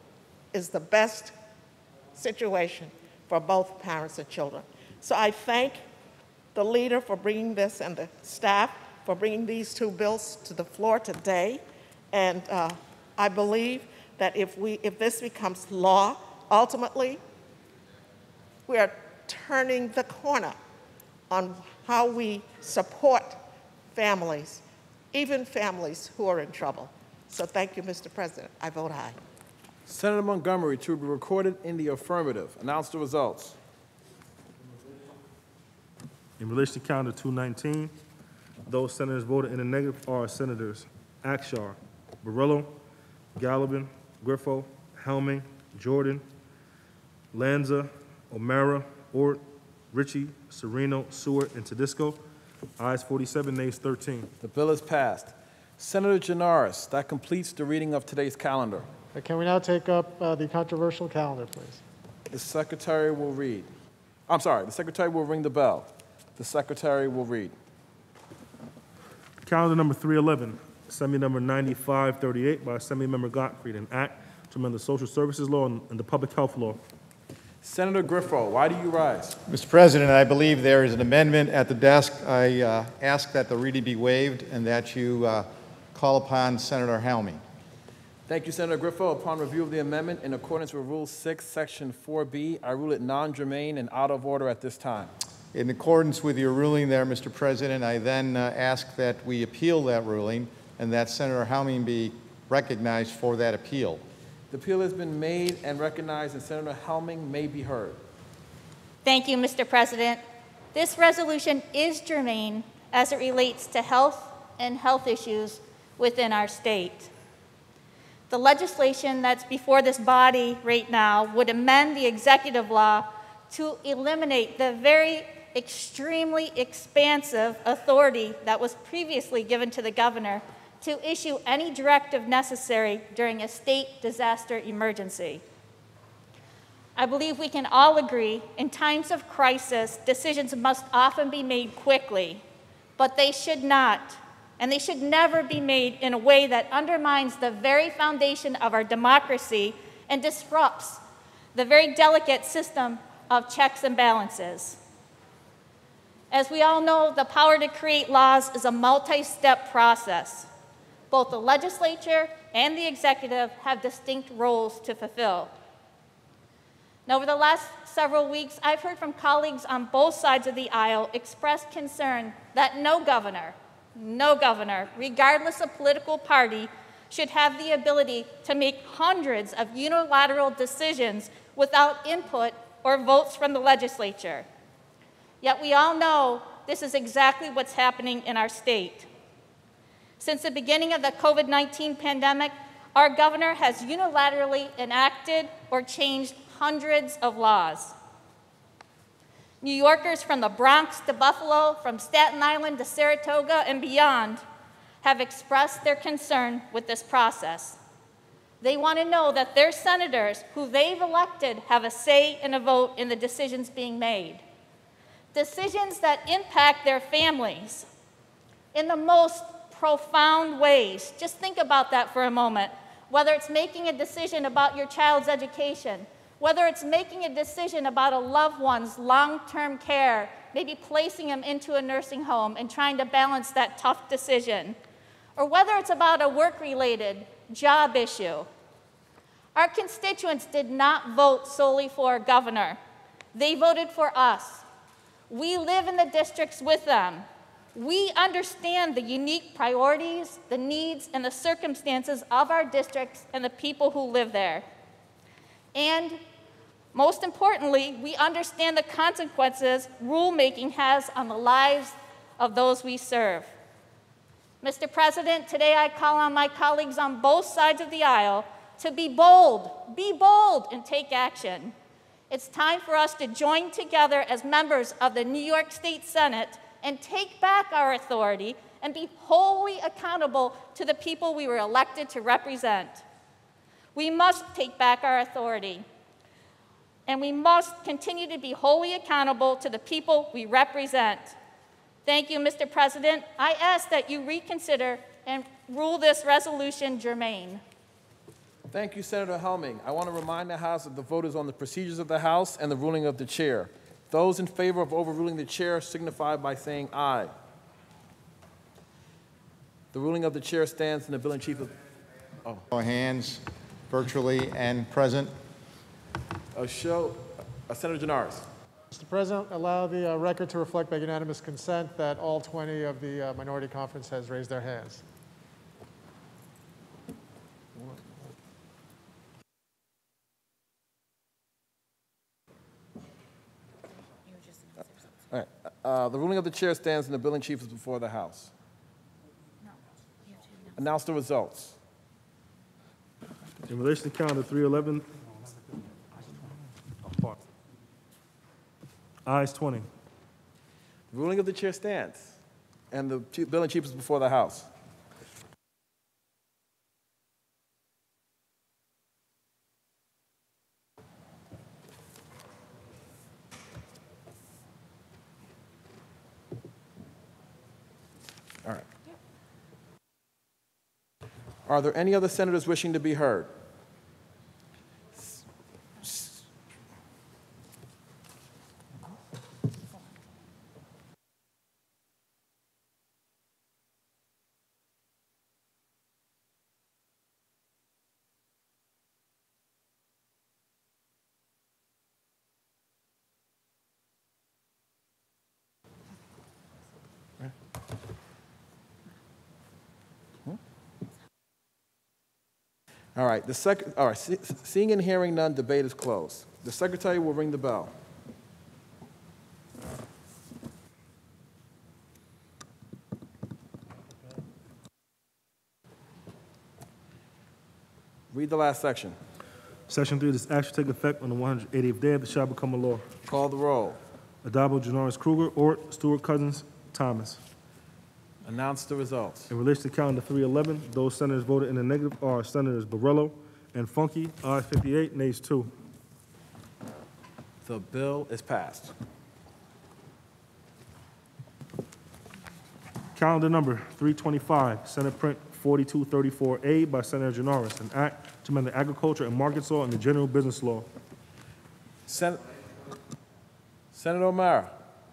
is the best situation for both parents and children. So I thank the leader for bringing this and the staff for bringing these two bills to the floor today. And uh, I believe that if, we, if this becomes law, ultimately, we are turning the corner on how we support families, even families who are in trouble. So thank you, Mister President. I vote aye. Senator Montgomery, to be recorded in the affirmative. Announce the results. In relation to calendar two nineteen, those senators voted in the negative are Senators Akshar, Barillo, Gallivan, Griffo, Helming, Jordan, Lanza, O'Mara, Ort, Ritchie, Sereno, Seward, and Tedisco. Ayes forty-seven, nays thirteen. The bill is passed. Senator Janaris, that completes the reading of today's calendar. Uh, Can we now take up uh, the controversial calendar, please? The secretary will read. I'm sorry, the secretary will ring the bell. The secretary will read. Calendar number three eleven, Assembly number ninety-five thirty-eight by Assemblymember Gottfried, an act to amend the Social Services Law and and the Public Health Law. Senator Griffo, why do you rise? Mister President, I believe there is an amendment at the desk. I uh, ask that the reading be waived and that you uh, call upon Senator Helming. Thank you, Senator Griffo. Upon review of the amendment, in accordance with Rule six, Section four B, I rule it non-germane and out of order at this time. In accordance with your ruling there, Mister President, I then uh, ask that we appeal that ruling and that Senator Helming be recognized for that appeal. The appeal has been made and recognized, and Senator Helming may be heard. Thank you, Mister President. This resolution is germane as it relates to health and health issues within our state. The legislation that's before this body right now would amend the executive law to eliminate the very extremely expansive authority that was previously given to the governor to issue any directive necessary during a state disaster emergency. I believe we can all agree in times of crisis, decisions must often be made quickly, but they should not, and they should never be made in a way that undermines the very foundation of our democracy and disrupts the very delicate system of checks and balances. As we all know, the power to create laws is a multi-step process. Both the legislature and the executive have distinct roles to fulfill. Now, over the last several weeks, I've heard from colleagues on both sides of the aisle express concern that no governor, no governor, regardless of political party, should have the ability to make hundreds of unilateral decisions without input or votes from the legislature. Yet we all know this is exactly what's happening in our state. Since the beginning of the COVID nineteen pandemic, our governor has unilaterally enacted or changed hundreds of laws. New Yorkers from the Bronx to Buffalo, from Staten Island to Saratoga and beyond, have expressed their concern with this process. They want to know that their senators, who they've elected, have a say and a vote in the decisions being made. Decisions that impact their families in the most profound ways. Just think about that for a moment. Whether it's making a decision about your child's education, whether it's making a decision about a loved one's long-term care, maybe placing them into a nursing home and trying to balance that tough decision, or whether it's about a work-related job issue. Our constituents did not vote solely for a governor. They voted for us. We live in the districts with them. We understand the unique priorities, the needs, and the circumstances of our districts and the people who live there. And most importantly, we understand the consequences rulemaking has on the lives of those we serve. Mister President, today I call on my colleagues on both sides of the aisle to be bold, be bold and take action. It's time for us to join together as members of the New York State Senate and take back our authority and be wholly accountable to the people we were elected to represent. We must take back our authority, and we must continue to be wholly accountable to the people we represent. Thank you, Mister President. I ask that you reconsider and rule this resolution germane. Thank you, Senator Helming. I want to remind the House that the vote is on the procedures of the House and the ruling of the chair. Those in favor of overruling the chair signify by saying aye. The ruling of the chair stands and the bill in chief of... Oh. Hands virtually and present. A show, uh, Senator Janaris. Mister President, allow the uh, record to reflect by unanimous consent that all twenty of the uh, minority conference has raised their hands. All right. Uh, the ruling of the chair stands and the bill in chief is before the House. No, you have to announce. Announce the results. In relation to calendar three eleven, ayes twenty. The ruling of the chair stands and the chief, bill in chief is before the House. All right. Are there any other senators wishing to be heard? All right, the sec all right, see, seeing and hearing none, debate is closed. The secretary will ring the bell. Read the last section. Section three, this act shall take effect on the one hundred eightieth day, it shall become a law. Call the roll. Addabbo, Janoris, Kruger, Ort, Stewart, Cousins, Thomas. Announce the results. In relation to calendar three eleven, those senators voted in the negative are Senators Borrello and Funky, ayes fifty-eight, nays two. The bill is passed. Calendar number three twenty-five, Senate Print forty-two thirty-four A by Senator Janoris, an act to amend the agriculture and markets law and the general business law. Sen- Senator O'Mara,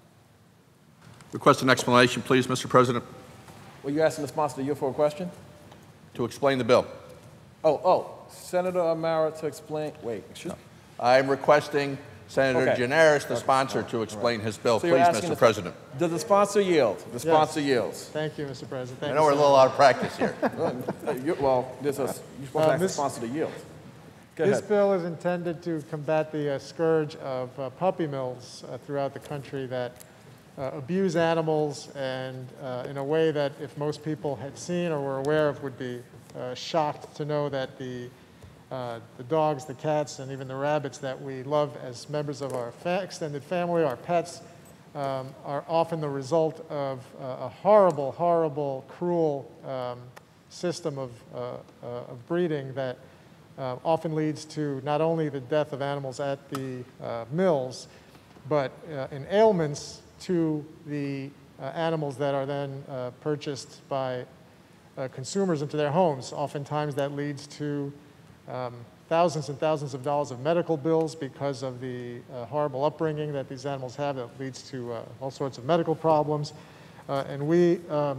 Request an explanation, please, Mister President, were you asking the sponsor to yield for a question? to explain the bill. Oh, oh, Senator O'Mara to explain, wait, excuse me. I'm requesting Senator Okay. Janaris, the sponsor, to explain his bill, So you're please, asking Mister the- President. Does the sponsor yield? The sponsor yields. Thank you, Mister President. Thank I you, know we're a Senator. little out of practice here. Uh, you- Well, there's a, you're supposed Uh, to ask the Miss- sponsor to yield. Go This ahead. bill is intended to combat the uh, scourge of uh, puppy mills uh, throughout the country that uh, abuse animals and uh, in a way that if most people had seen or were aware of would be uh, shocked to know that the, uh, the dogs, the cats, and even the rabbits that we love as members of our fa- extended family, our pets, um, are often the result of uh, a horrible, horrible, cruel um, system of, uh, uh, of breeding that Uh, often leads to not only the death of animals at the uh, mills, but uh, in ailments to the uh, animals that are then uh, purchased by uh, consumers into their homes. Oftentimes that leads to um, thousands and thousands of dollars of medical bills because of the uh, horrible upbringing that these animals have that leads to uh, all sorts of medical problems. Uh, and we um,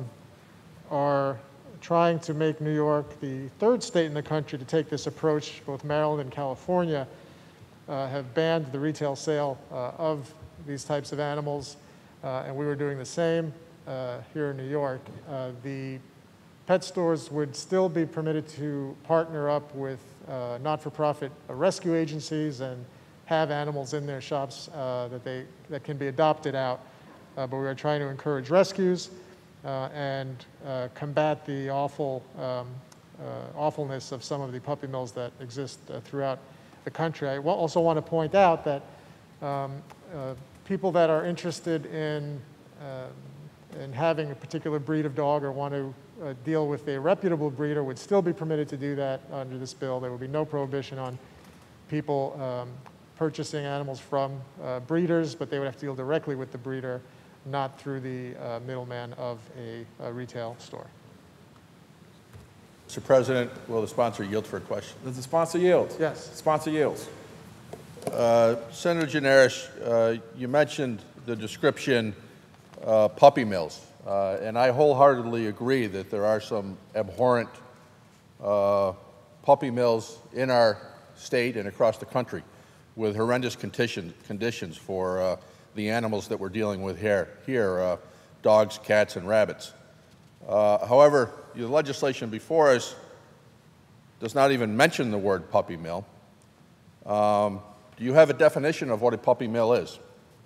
are trying to make New York the third state in the country to take this approach. Both Maryland and California uh, have banned the retail sale uh, of these types of animals, uh, and we were doing the same uh, here in New York. Uh, the pet stores would still be permitted to partner up with uh, not-for-profit rescue agencies and have animals in their shops uh, that, they, that can be adopted out, uh, but we are trying to encourage rescues Uh, and uh, combat the awful um, uh, awfulness of some of the puppy mills that exist uh, throughout the country. I wa- also want to point out that um, uh, people that are interested in, uh, in having a particular breed of dog or want to uh, deal with a reputable breeder would still be permitted to do that under this bill. There would be no prohibition on people um, purchasing animals from uh, breeders, but they would have to deal directly with the breeder, not through the uh, middleman of a, a retail store. Mister President, will the sponsor yield for a question? Does the sponsor yield? Yes. Sponsor yields. Uh, Senator Janaris, uh, you mentioned the description uh, puppy mills, uh, and I wholeheartedly agree that there are some abhorrent uh, puppy mills in our state and across the country with horrendous condition, conditions for uh, the animals that we're dealing with here, here uh, dogs, cats, and rabbits. Uh, however, the legislation before us does not even mention the word puppy mill. Um, do you have a definition of what a puppy mill is?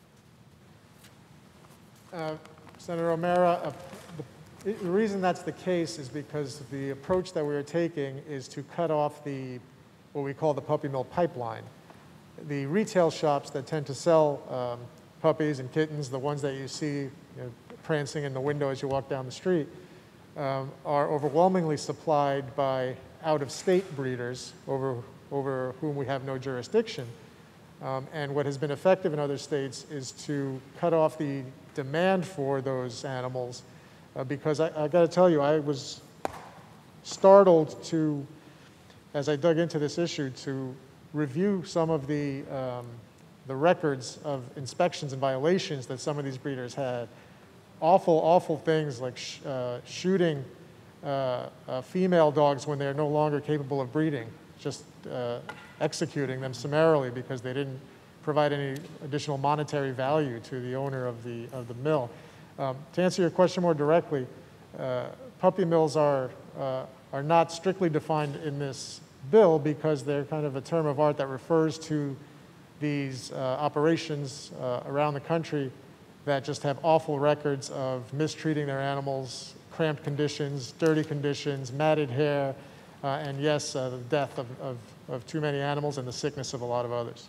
Uh, Senator O'Mara, uh, the, the reason that's the case is because the approach that we are taking is to cut off the, what we call the puppy mill pipeline. The retail shops that tend to sell um, puppies and kittens, the ones that you see you know, prancing in the window as you walk down the street, um, are overwhelmingly supplied by out-of-state breeders over, over whom we have no jurisdiction. Um, and what has been effective in other states is to cut off the demand for those animals uh, because I, I got to tell you, I was startled to, as I dug into this issue, to review some of the um, the records of inspections and violations that some of these breeders had. Awful, awful things like sh uh, shooting uh, uh, female dogs when they're no longer capable of breeding, just uh, executing them summarily because they didn't provide any additional monetary value to the owner of the, of the mill. Um, to answer your question more directly, uh, puppy mills are, uh, are not strictly defined in this bill because they're kind of a term of art that refers to these uh, operations uh, around the country that just have awful records of mistreating their animals, cramped conditions, dirty conditions, matted hair, uh, and yes, uh, the death of, of, of too many animals and the sickness of a lot of others.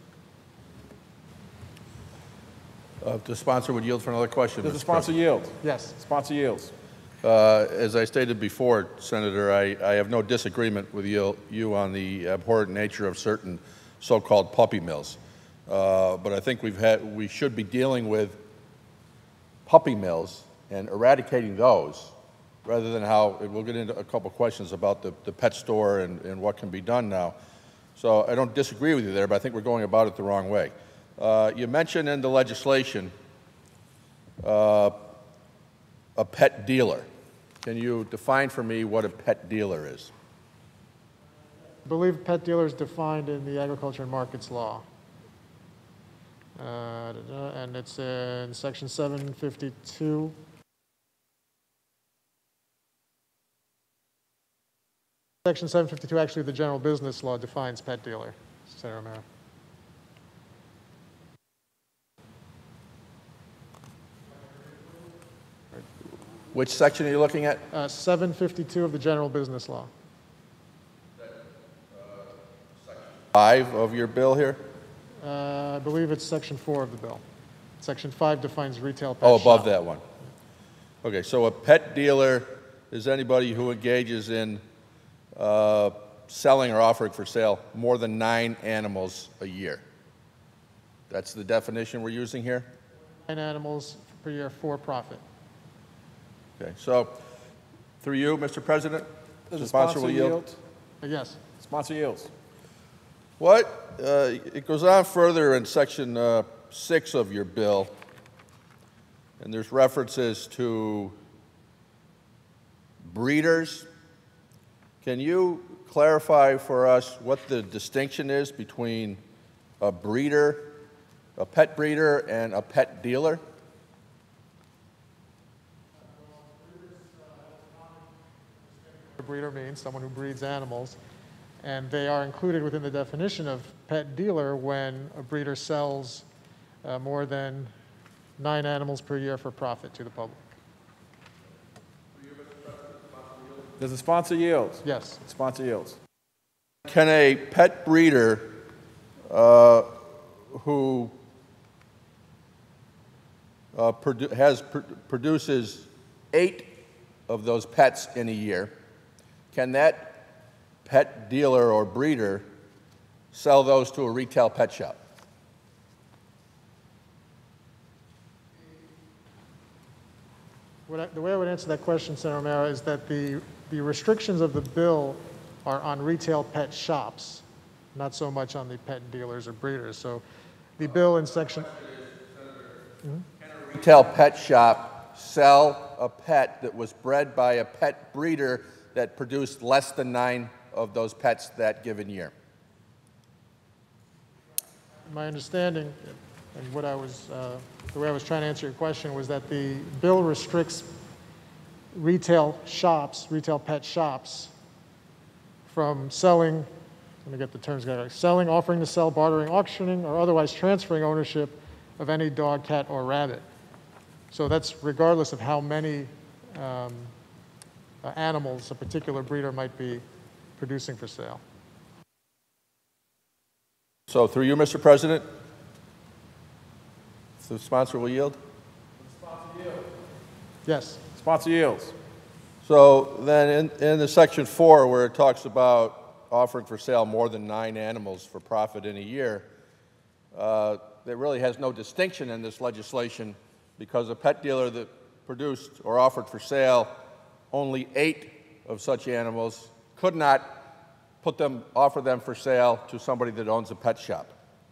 Uh, The sponsor would yield for another question. Does the Mister sponsor President. yield? Yes. Sponsor yields. Uh, As I stated before, Senator, I, I have no disagreement with you, you on the abhorrent nature of certain so-called puppy mills. Uh, but I think we've had, we should be dealing with puppy mills and eradicating those rather than how, and we'll get into a couple questions about the, the pet store and, and what can be done now. So I don't disagree with you there, but I think we're going about it the wrong way. Uh, you mentioned in the legislation uh, a pet dealer. Can you define for me what a pet dealer is? I believe pet dealer is defined in the Agriculture and Markets Law. Uh, da, da, and it's in section seven fifty-two. Section seven fifty-two, actually, the general business law defines pet dealer, Senator O'Mara. Which section are you looking at? Uh, seven fifty-two of the general business law. Five of your bill here? Uh, I believe it's section four of the bill. Section five defines retail pet Oh, above shop. that one. Okay, so a pet dealer is anybody who engages in uh, selling or offering for sale more than nine animals a year. That's the definition we're using here? Nine animals per year for profit. Okay, so through you, Mister President, Does the the sponsor sponsor will yield. yield? Uh, yes. Sponsor yields. What, uh, it goes on further in section uh, six of your bill, and there's references to breeders. Can you clarify for us what the distinction is between a breeder, a pet breeder, and a pet dealer? A breeder means someone who breeds animals, and they are included within the definition of pet dealer when a breeder sells uh, more than nine animals per year for profit to the public. Does the sponsor yield? Yes. Sponsor yields. Can a pet breeder uh, who uh, produ has pr produces eight of those pets in a year, can that pet dealer or breeder sell those to a retail pet shop? What I, the way I would answer that question, Senator O'Mara, is that the, the restrictions of the bill are on retail pet shops, not so much on the pet dealers or breeders. So the bill in section... Mm-hmm. Can a retail pet shop sell a pet that was bred by a pet breeder that produced less than nine of those pets that given year? My understanding, and what I was, uh, the way I was trying to answer your question was that the bill restricts retail shops, retail pet shops, from selling, let me get the terms together, selling, offering to sell, bartering, auctioning, or otherwise transferring ownership of any dog, cat, or rabbit. So that's regardless of how many um, uh, animals a particular breeder might be producing for sale. So through you, Mister President, the sponsor will yield. Sponsor yield. Yes. Sponsor yields. So then in, in the section four where it talks about offering for sale more than nine animals for profit in a year, uh, there really has no distinction in this legislation because a pet dealer that produced or offered for sale only eight of such animals could not put them, offer them for sale to somebody that owns a pet shop.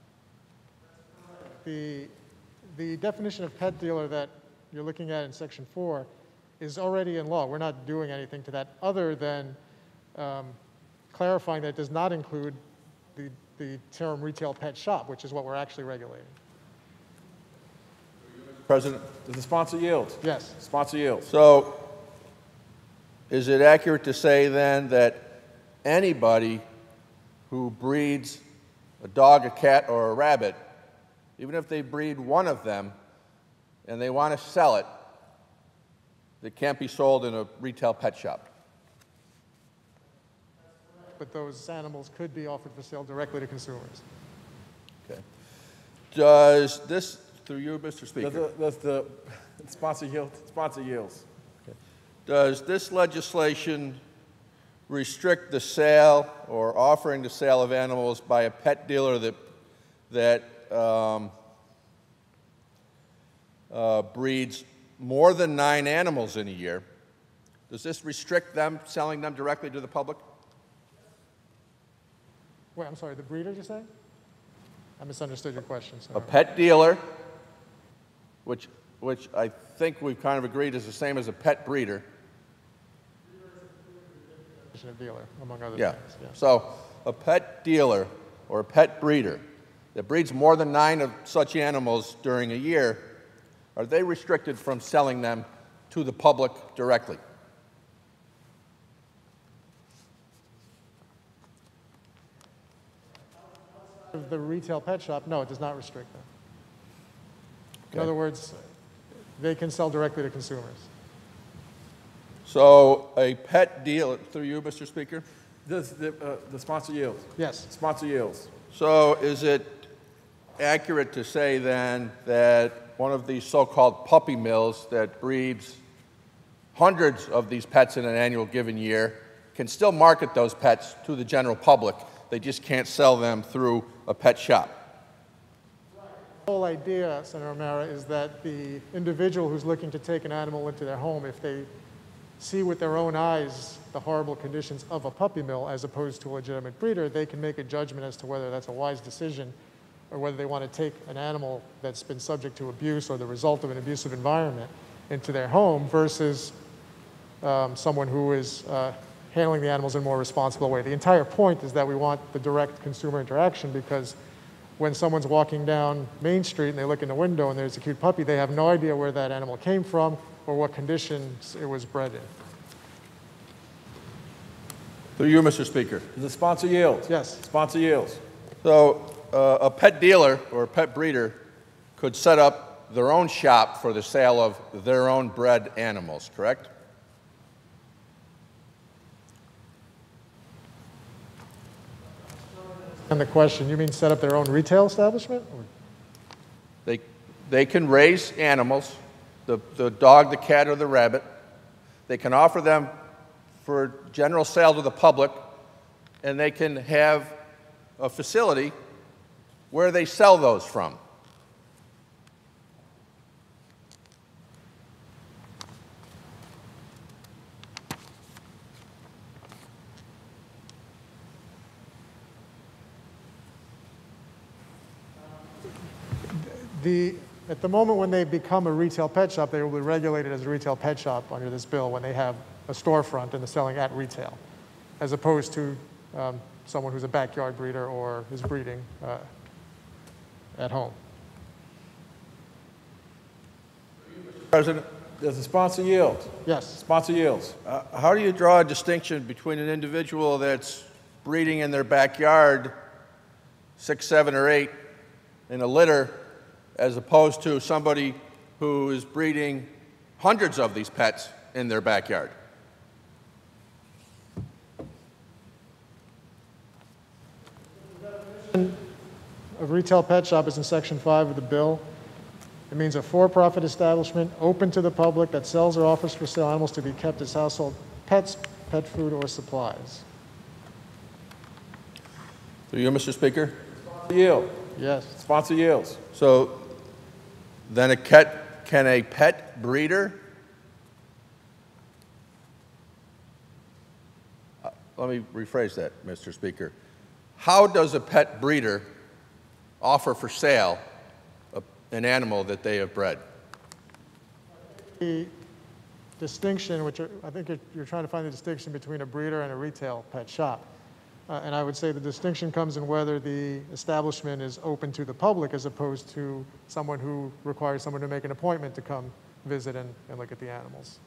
The, the definition of pet dealer that you're looking at in section four is already in law. We're not doing anything to that other than um, clarifying that it does not include the, the term retail pet shop, which is what we're actually regulating. President? Does the sponsor yield? Yes. Sponsor yields. So is it accurate to say then that anybody who breeds a dog, a cat, or a rabbit, even if they breed one of them and they want to sell it, it can't be sold in a retail pet shop? but those animals could be offered for sale directly to consumers. Okay. Does this, through you, Mister Does Speaker, the, does the sponsor yield? Sponsor yields. does this legislation restrict the sale or offering the sale of animals by a pet dealer that, that um, uh, breeds more than nine animals in a year? Does this restrict them selling them directly to the public? Wait, I'm sorry, the breeder, you're saying? I misunderstood your question. A Sorry. pet dealer, which, which I think we've kind of agreed is the same as a pet breeder. A dealer, among other Yeah. things. Yeah. So a pet dealer or a pet breeder that breeds more than nine of such animals during a year, are they restricted from selling them to the public directly? The retail pet shop, no, it does not restrict them. In Okay. other words, they can sell directly to consumers. So a pet dealer, through you, Mister Speaker? Does the, uh, the sponsor yields? Yes. Sponsor yields. So is it accurate to say then that one of these so-called puppy mills that breeds hundreds of these pets in an annual given year can still market those pets to the general public? They just can't sell them through a pet shop. The whole idea, Senator O'Mara, is that the individual who's looking to take an animal into their home, if they see with their own eyes the horrible conditions of a puppy mill as opposed to a legitimate breeder, they can make a judgment as to whether that's a wise decision or whether they want to take an animal that's been subject to abuse or the result of an abusive environment into their home versus um, someone who is uh, handling the animals in a more responsible way. The entire point is that we want the direct consumer interaction, because when someone's walking down Main Street and they look in the window and there's a cute puppy, they have no idea where that animal came from or what conditions it was bred in. Through you, Mister Speaker. Does the sponsor yield? Yes. Sponsor yields. So uh, a pet dealer or a pet breeder could set up their own shop for the sale of their own bred animals, correct? And the question, you mean set up their own retail establishment? Or- They, they can raise animals, the, the dog, the cat, or the rabbit. They can offer them for general sale to the public, and they can have a facility where they sell those from. The, at the moment when they become a retail pet shop, they will be regulated as a retail pet shop under this bill when they have a storefront and they're selling at retail, as opposed to um, someone who's a backyard breeder or is breeding uh, at home. President, Does the sponsor yield? Yes. Sponsor yields. uh, how do you draw a distinction between an individual that's breeding in their backyard, six, seven, or eight, in a litter, as opposed to somebody who is breeding hundreds of these pets in their backyard? A retail pet shop is in section five of the bill. It means a for-profit establishment open to the public that sells or offers for sale animals to be kept as household pets, pet food, or supplies. Through you, Mister Speaker. Yield. Yes. Sponsor yields. So then a cat, can a pet breeder, uh, let me rephrase that, Mister Speaker. How does a pet breeder offer for sale a, an animal that they have bred? The distinction, which are, I think you're, you're trying to find the distinction between a breeder and a retail pet shop. Uh, and I would say the distinction comes in whether the establishment is open to the public as opposed to someone who requires someone to make an appointment to come visit and, and look at the animals.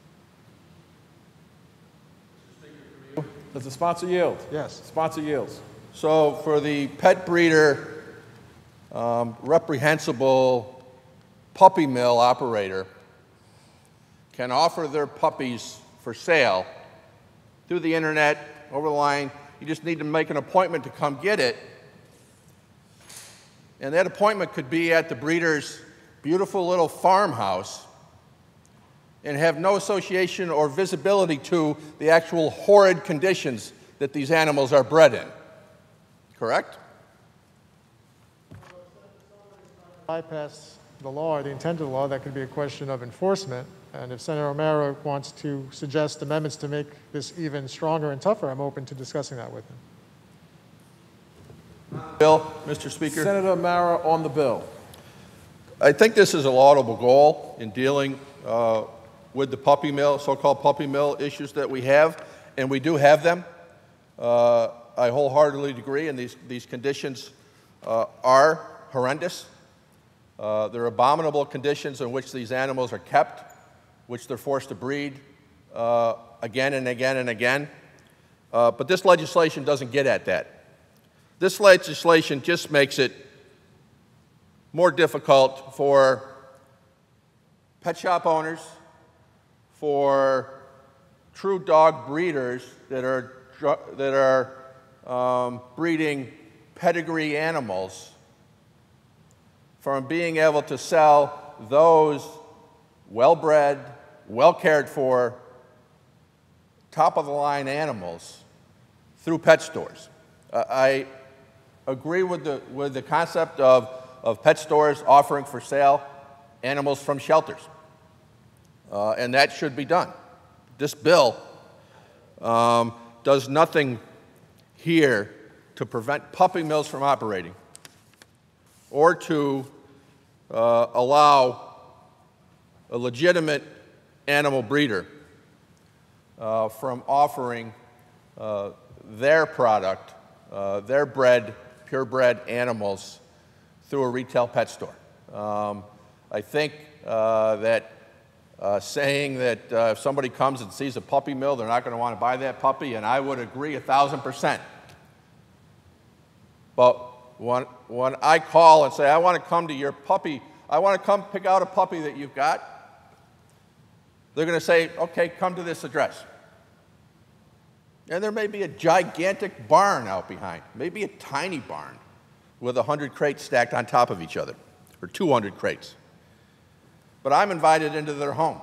Does the sponsor yield? Yes. Sponsor yields. So for the pet breeder, um, reprehensible puppy mill operator can offer their puppies for sale through the internet, over the line, You just need to make an appointment to come get it. And that appointment could be at the breeder's beautiful little farmhouse and have no association or visibility to the actual horrid conditions that these animals are bred in. Correct? Bypass the law or the intent of the law, that could be a question of enforcement. And if Senator O'Mara wants to suggest amendments to make this even stronger and tougher, I'm open to discussing that with him. Bill, Mister Speaker. Senator O'Mara on the bill. I think this is a laudable goal in dealing uh, with the puppy mill, so-called puppy mill issues that we have, and we do have them. Uh, I wholeheartedly agree, and these, these conditions uh, are horrendous. Uh, they're abominable conditions in which these animals are kept, which they're forced to breed uh, again and again and again. Uh, but this legislation doesn't get at that. This legislation just makes it more difficult for pet shop owners, for true dog breeders that are, that are um, breeding pedigree animals from being able to sell those well-bred, well-cared for, top-of-the-line animals through pet stores. Uh, I agree with the, with the concept of, of pet stores offering for sale animals from shelters, uh, and that should be done. This bill um, does nothing here to prevent puppy mills from operating or to uh, allow a legitimate animal breeder uh, from offering uh, their product, uh, their bred, purebred animals through a retail pet store. Um, I think uh, that uh, saying that uh, if somebody comes and sees a puppy mill, they're not going to want to buy that puppy, and I would agree a thousand percent. But when, when I call and say, I want to come to your puppy, I want to come pick out a puppy that you've got, they're going to say, okay, come to this address. And there may be a gigantic barn out behind, maybe a tiny barn with one hundred crates stacked on top of each other, or two hundred crates. But I'm invited into their home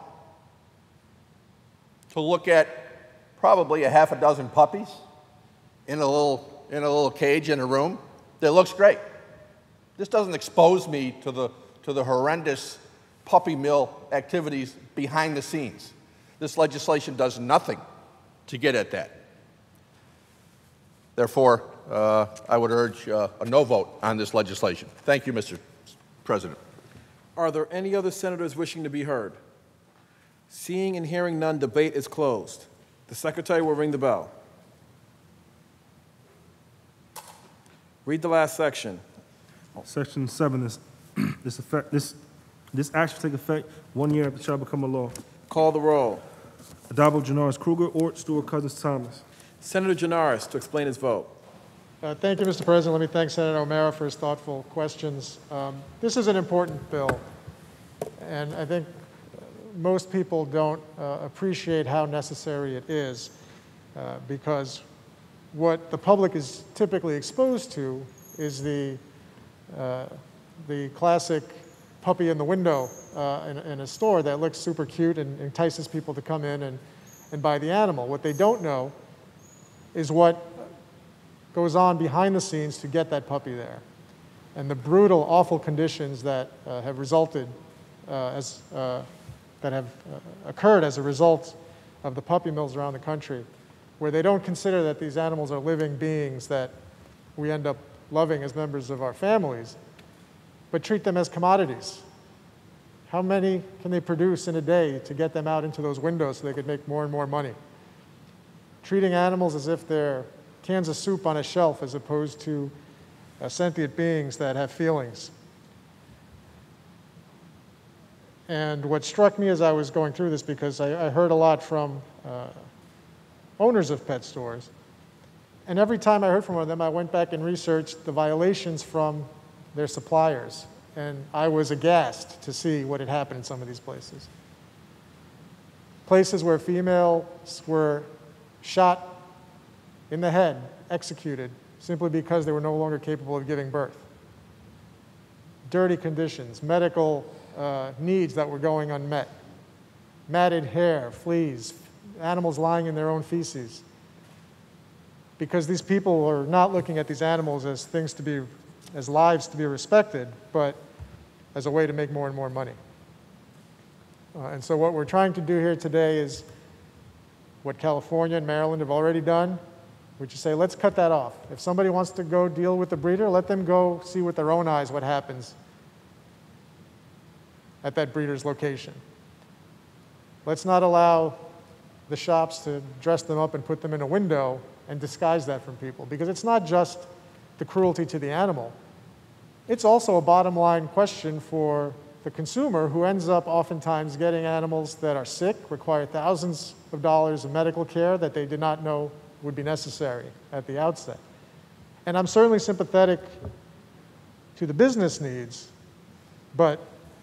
to look at probably a half a dozen puppies in a little, in a little cage in a room that looks great. This doesn't expose me to the, to the horrendous puppy mill activities behind the scenes. This legislation does nothing to get at that. Therefore, uh, I would urge uh, a no vote on this legislation. Thank you, Mister President. Are there any other senators wishing to be heard? Seeing and hearing none, debate is closed. The Secretary will ring the bell. Read the last section. Section seven, this, this, effect, this, this act shall take effect one year after it shall become a law. Call the roll. Addabbo, Janoris, Kruger, Ort, Stewart, Cousins, Thomas. Senator Janoris to explain his vote. Uh, thank you, Mister President. Let me thank Senator O'Mara for his thoughtful questions. Um, this is an important bill, and I think most people don't uh, appreciate how necessary it is, uh, because what the public is typically exposed to is the, uh, the classic puppy in the window uh, in, in a store that looks super cute and entices people to come in and, and buy the animal. What they don't know is what goes on behind the scenes to get that puppy there, and the brutal, awful conditions that uh, have resulted, uh, as, uh, that have uh, occurred as a result of the puppy mills around the country, where they don't consider that these animals are living beings that we end up loving as members of our families, but treat them as commodities. How many can they produce in a day to get them out into those windows so they could make more and more money? Treating animals as if they're cans of soup on a shelf as opposed to uh, sentient beings that have feelings. And what struck me as I was going through this, because I, I heard a lot from uh, owners of pet stores, and every time I heard from one of them, I went back and researched the violations from their suppliers, and I was aghast to see what had happened in some of these places. Places where females were shot in the head executed simply because they were no longer capable of giving birth. Dirty conditions, medical uh, needs that were going unmet, matted hair, fleas, animals lying in their own feces. Because these people are not looking at these animals as things to be, as lives to be respected, but as a way to make more and more money. Uh, and so what we're trying to do here today is what California and Maryland have already done, which is say, let's cut that off. If somebody wants to go deal with the breeder, let them go see with their own eyes what happens at that breeder's location. Let's not allow the shops to dress them up and put them in a window and disguise that from people, because it's not just the cruelty to the animal. It's also a bottom line question for the consumer, who ends up oftentimes getting animals that are sick, require thousands of dollars of medical care that they did not know would be necessary at the outset. And I'm certainly sympathetic to the business needs, but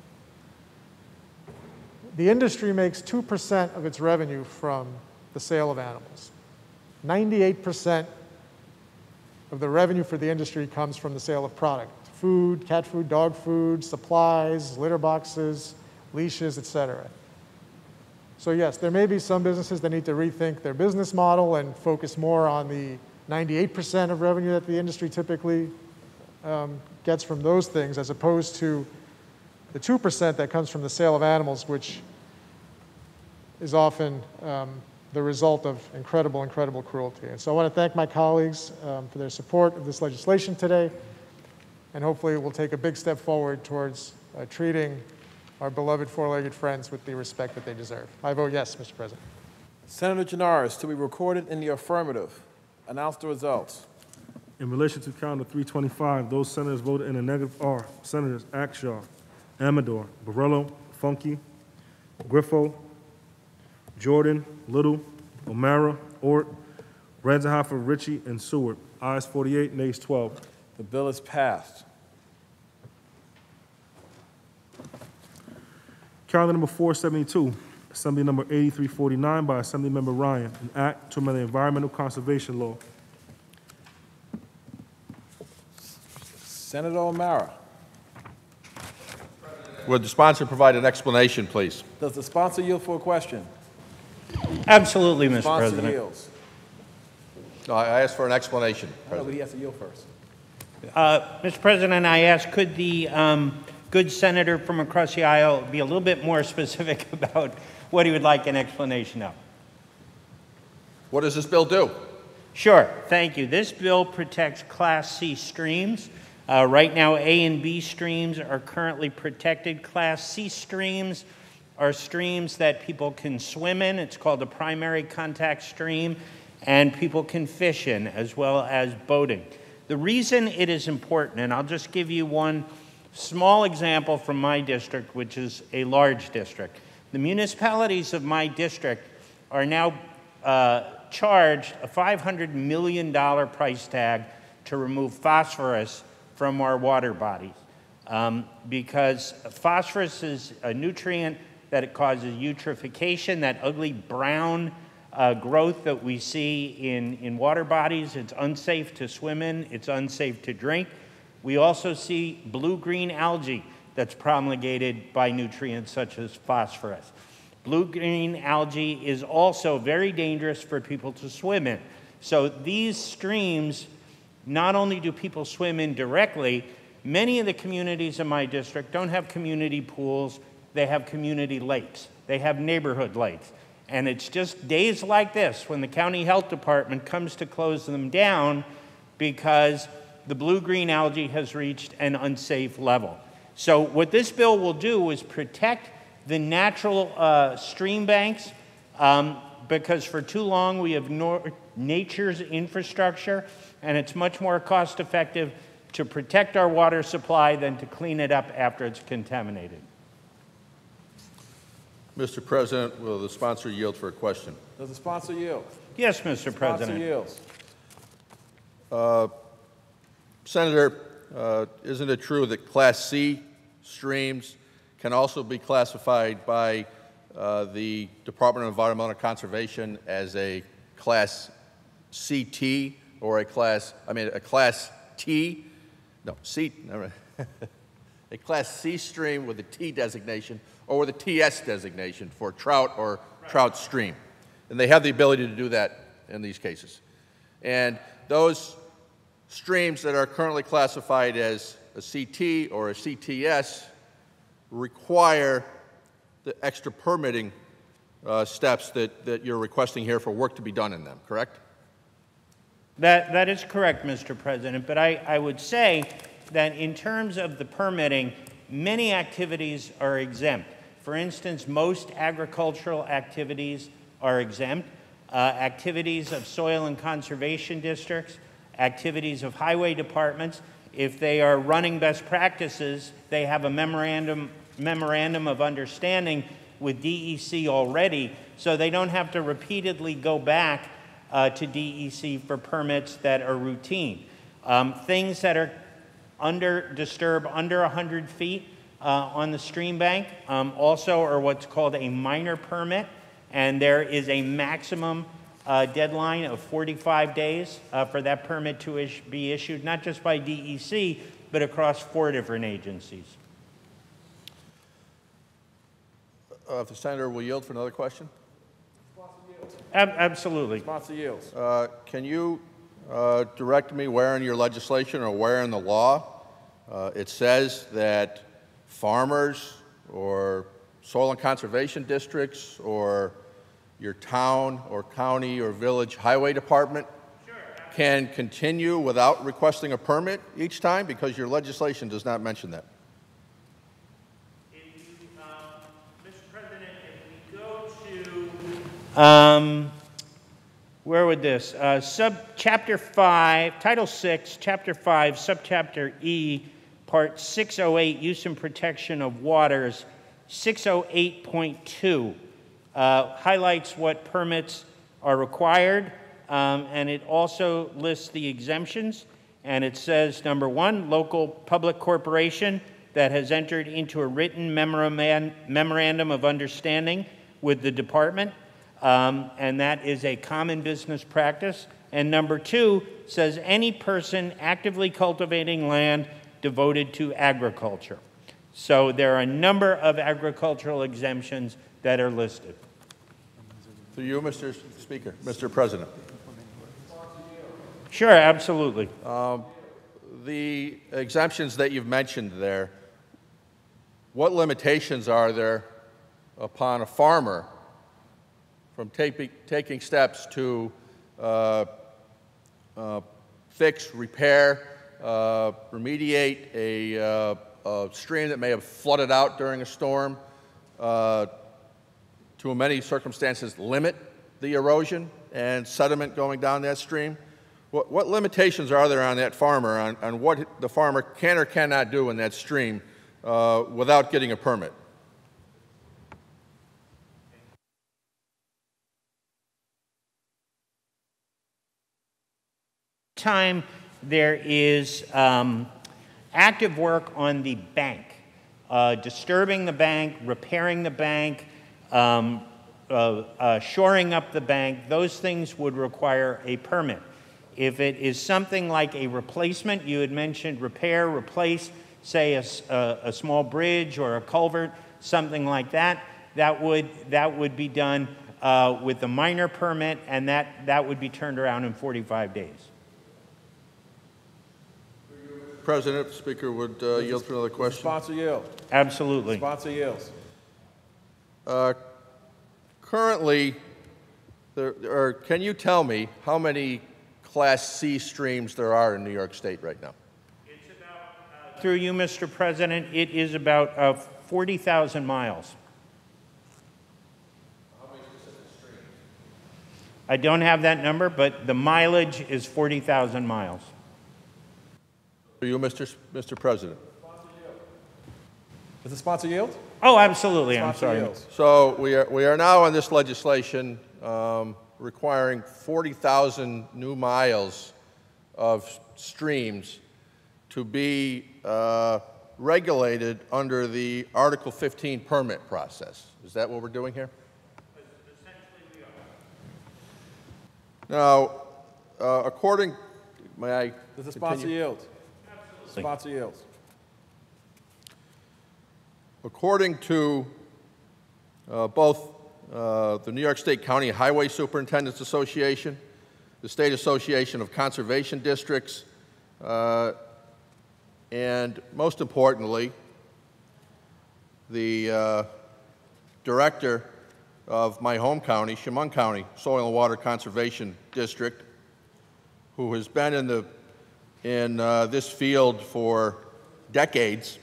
the industry makes two percent of its revenue from the sale of animals. ninety-eight percent of the revenue for the industry comes from the sale of product. Food, cat food, dog food, supplies, litter boxes, leashes, et cetera. So yes, there may be some businesses that need to rethink their business model and focus more on the ninety-eight percent of revenue that the industry typically um, gets from those things, as opposed to the two percent that comes from the sale of animals, which is often um, the result of incredible, incredible cruelty. And so I want to thank my colleagues um, for their support of this legislation today, and hopefully we'll take a big step forward towards uh, treating our beloved four-legged friends with the respect that they deserve. I vote yes, Mister President. Senator Janaris, to be recorded in the affirmative. Announce the results. In relation to calendar three twenty-five, those senators voted in the negative are Senators Akshar, Amador, Borrello, Funky, Griffo, Jordan, Little, O'Mara, Ort, Ranzenhofer, Ritchie, and Seward. Ayes forty-eight, nays twelve. The bill is passed. Calendar number four seventy-two, Assembly number eighty-three forty-nine by Assemblymember Ryan, an act to amend the environmental conservation law. Senator O'Mara. Would the sponsor provide an explanation, please? Does the sponsor yield for a question? Absolutely, Mister Sponsor President. yields. No, I asked for an explanation, I know, but President. he has to yield first. Uh, Mister President, I ask, could the um, good senator from across the aisle be a little bit more specific about what he would like an explanation of? What does this bill do? Sure, thank you. This bill protects Class C streams. Uh, right now, A and B streams are currently protected. Class C streams are streams that people can swim in. It's called a primary contact stream, and people can fish in, as well as boating. The reason it is important, and I'll just give you one small example from my district, which is a large district. The municipalities of my district are now uh, charged a five hundred million dollar price tag to remove phosphorus from our water bodies, um, because phosphorus is a nutrient that it causes eutrophication, that ugly brown uh, growth that we see in, in water bodies. It's unsafe to swim in, it's unsafe to drink. We also see blue-green algae that's promulgated by nutrients such as phosphorus. Blue-green algae is also very dangerous for people to swim in. So these streams, not only do people swim in directly, many of the communities in my district don't have community pools, they have community lakes. They have neighborhood lakes. And it's just days like this when the county health department comes to close them down because the blue-green algae has reached an unsafe level. So what this bill will do is protect the natural uh, stream banks, um, because for too long we have nor nature's infrastructure, and it's much more cost-effective to protect our water supply than to clean it up after it's contaminated. Mister President, will the sponsor yield for a question? Does the sponsor yield? Yes, Mister Sponsor President. yields. Uh, Senator, uh, isn't it true that Class C streams can also be classified by uh, the Department of Environmental Conservation as a Class C T or a class, I mean, a class T, no, C, never mind. A class C stream with a T designation or with a T S designation for trout or trout stream. And they have the ability to do that in these cases. And those streams that are currently classified as a C T or a C T S require the extra permitting uh, steps that, that you're requesting here for work to be done in them, correct? That, that is correct, Mister President, but I, I would say that in terms of the permitting, many activities are exempt. For instance, most agricultural activities are exempt. Uh, activities of soil and conservation districts, activities of highway departments, if they are running best practices, they have a memorandum, memorandum of understanding with D E C already, so they don't have to repeatedly go back uh, to D E C for permits that are routine. Um, things that are under disturb under one hundred feet uh, on the stream bank um, also are what's called a minor permit, and there is a maximum uh, deadline of forty-five days uh, for that permit to is be issued, not just by D E C, but across four different agencies. Uh, if the senator will yield for another question. Ab absolutely. Sponsor yields. Uh, can you uh, direct me where in your legislation or where in the law uh, it says that farmers or soil and conservation districts or your town or county or village highway department can continue without requesting a permit each time? Because your legislation does not mention that. Um, where would this? Uh, sub chapter five, Title six, Chapter five, Subchapter E, Part six oh eight, Use and Protection of Waters, six oh eight point two uh, highlights what permits are required, um, and it also lists the exemptions. And it says, number one, local public corporation that has entered into a written memorandum of understanding with the department. Um, and that is a common business practice. And number two says any person actively cultivating land devoted to agriculture. So there are a number of agricultural exemptions that are listed. To you, Mister Speaker, Mister President. Sure, absolutely. Um, the exemptions that you've mentioned there, what limitations are there upon a farmer from taking, taking steps to uh, uh, fix, repair, uh, remediate a, uh, a stream that may have flooded out during a storm, uh, to in many circumstances limit the erosion and sediment going down that stream? What, what limitations are there on that farmer, on, on what the farmer can or cannot do in that stream uh, without getting a permit? Time there is um, active work on the bank, uh, disturbing the bank, repairing the bank, um, uh, uh, shoring up the bank, those things would require a permit. If it is something like a replacement, you had mentioned repair, replace, say a, a, a small bridge or a culvert, something like that, that would, that would be done uh, with a minor permit, and that, that would be turned around in forty-five days. President, Speaker would uh, yield for another question. Sponsor yield. Absolutely. Sponsor yields. Uh, currently, there, or can you tell me how many Class C streams there are in New York State right now? It's about, uh, through you, Mister President, it is about uh, forty thousand miles. How many specific streams? I don't have that number, but the mileage is forty thousand miles. For you, Mister Mister President. Is it sponsor yield? Oh, absolutely. I'm Sponsor sorry. yields. So we are, we are now on this legislation um, requiring forty thousand new miles of streams to be uh, regulated under the Article fifteen permit process. Is that what we're doing here? Essentially, we are. Now, uh, according, may I Does the sponsor continue? yield? Sponsor yields. According to uh, both uh, the New York State County Highway Superintendents Association, the State Association of Conservation Districts, uh, and most importantly, the uh, director of my home county, Chemung County Soil and Water Conservation District, who has been in, the, in uh, this field for decades,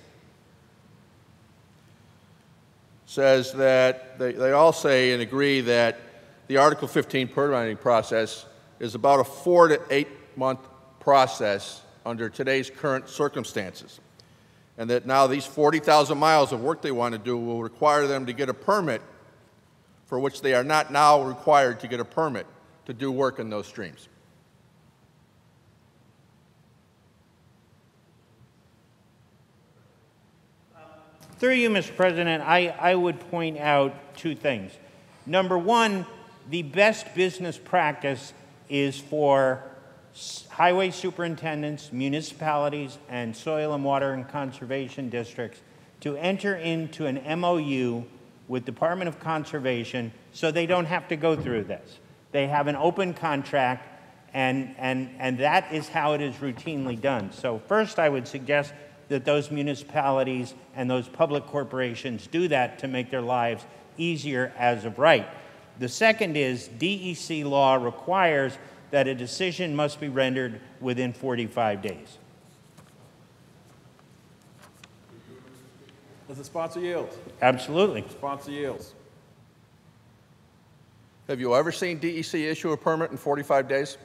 says that they, they all say and agree that the Article fifteen permitting process is about a four to eight month process under today's current circumstances, and that now these forty thousand miles of work they want to do will require them to get a permit for which they are not now required to get a permit to do work in those streams. Through you, Mister President, I, I would point out two things. Number one, the best business practice is for highway superintendents, municipalities, and soil and water and conservation districts to enter into an M O U with Department of Conservation so they don't have to go through this. They have an open contract, and, and, and that is how it is routinely done. So first, I would suggest that those municipalities and those public corporations do that to make their lives easier as of right. The second is D E C law requires that a decision must be rendered within forty-five days. Does the sponsor yield? Absolutely. Sponsor yields. Have you ever seen D E C issue a permit in forty-five days?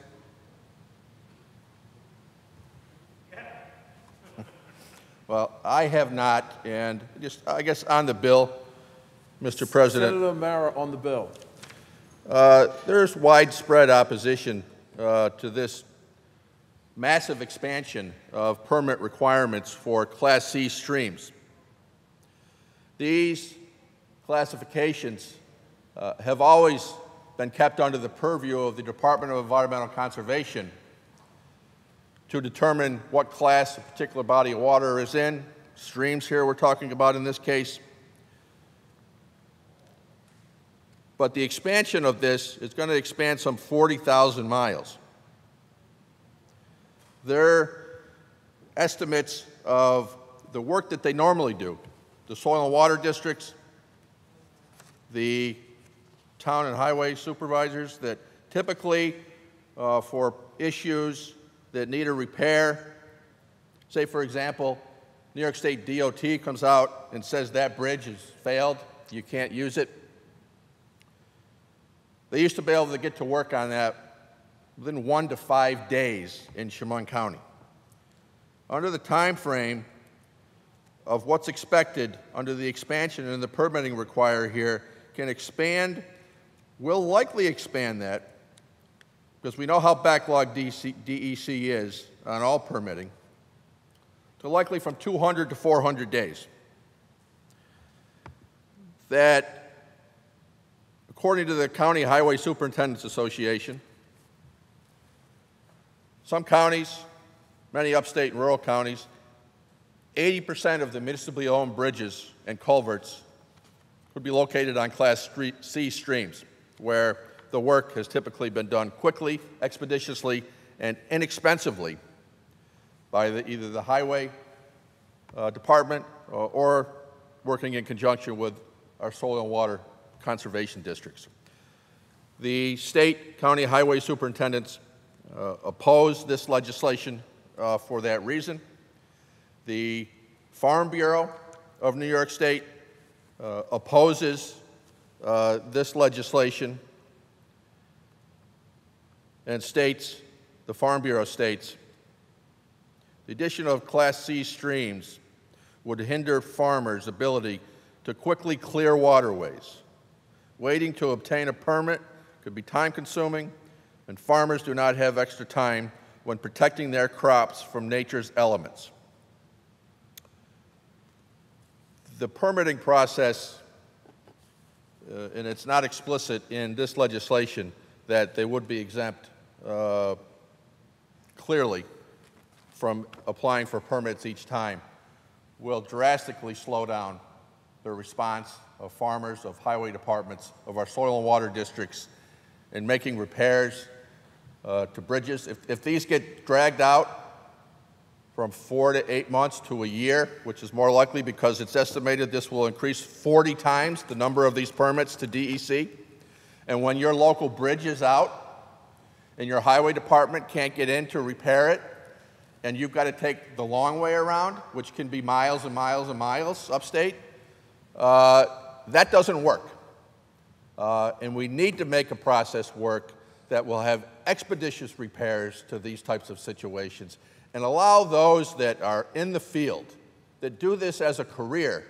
Well, I have not, and just, I guess, on the bill, Mister President. Senator Mara on the bill. Uh, there's widespread opposition uh, to this massive expansion of permit requirements for Class C streams. These classifications uh, have always been kept under the purview of the Department of Environmental Conservation to determine what class a particular body of water is in. Streams here we're talking about in this case. But the expansion of this is going to expand some forty thousand miles. Their estimates of the work that they normally do, the soil and water districts, the town and highway supervisors that typically uh, for issues that need a repair, say for example, New York State D O T comes out and says that bridge has failed, you can't use it. They used to be able to get to work on that within one to five days in Chemung County. Under the time frame of what's expected under the expansion and the permitting required here, can expand, will likely expand that, because we know how backlogged D E C is on all permitting, to likely from two hundred to four hundred days. That, according to the County Highway Superintendents Association, some counties, many upstate and rural counties, eighty percent of the municipally owned bridges and culverts could be located on Class C streams, where the work has typically been done quickly, expeditiously, and inexpensively by the, either the highway uh, department or, or working in conjunction with our soil and water conservation districts. The state county highway superintendents uh, oppose this legislation uh, for that reason. The Farm Bureau of New York State uh, opposes uh, this legislation and states, the Farm Bureau states, the addition of Class C streams would hinder farmers' ability to quickly clear waterways. Waiting to obtain a permit could be time-consuming, and farmers do not have extra time when protecting their crops from nature's elements. The permitting process, uh, and it's not explicit in this legislation that they would be exempt uh, clearly from applying for permits each time will drastically slow down the response of farmers, of highway departments, of our soil and water districts in making repairs uh, to bridges. If, if these get dragged out from four to eight months to a year, which is more likely because it's estimated this will increase forty times the number of these permits to D E C, and when your local bridge is out and your highway department can't get in to repair it, and you've got to take the long way around, which can be miles and miles and miles upstate, uh, that doesn't work. Uh, and we need to make a process work that will have expeditious repairs to these types of situations and allow those that are in the field, that do this as a career,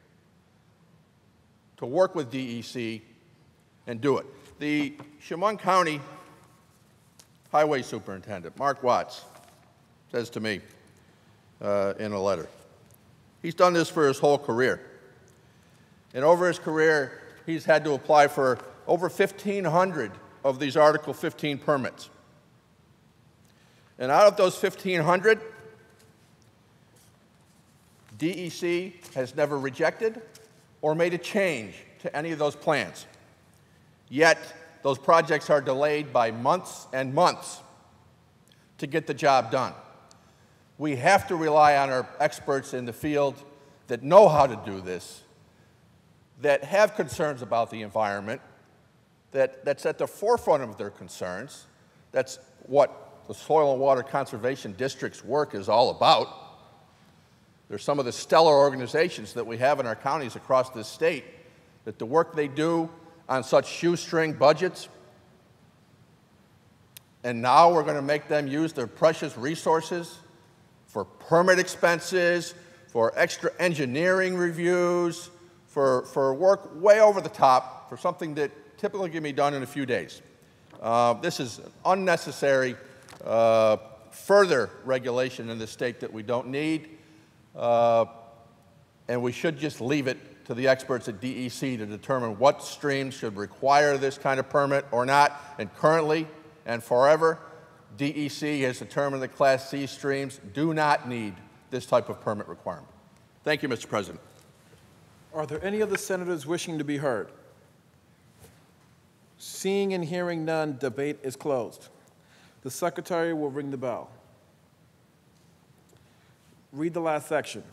to work with D E C and do it. The Chemung County Highway Superintendent, Mark Watts, says to me uh, in a letter, he's done this for his whole career. And over his career, he's had to apply for over fifteen hundred of these Article fifteen permits. And out of those fifteen hundred, D E C has never rejected or made a change to any of those plans. Yet, those projects are delayed by months and months to get the job done. We have to rely on our experts in the field that know how to do this, that have concerns about the environment, that, that's at the forefront of their concerns. That's what the Soil and Water Conservation District's work is all about. They're some of the stellar organizations that we have in our counties across this state, that the work they do on such shoestring budgets, and now we're going to make them use their precious resources for permit expenses, for extra engineering reviews, for, for work way over the top, for something that typically can be done in a few days. Uh, this is unnecessary uh, further regulation in the state that we don't need, uh, and we should just leave it to the experts at D E C to determine what streams should require this kind of permit or not. And currently and forever, D E C has determined that Class C streams do not need this type of permit requirement. Thank you, Mister President. Are there any other senators wishing to be heard? Seeing and hearing none, debate is closed. The Secretary will ring the bell. Read the last section.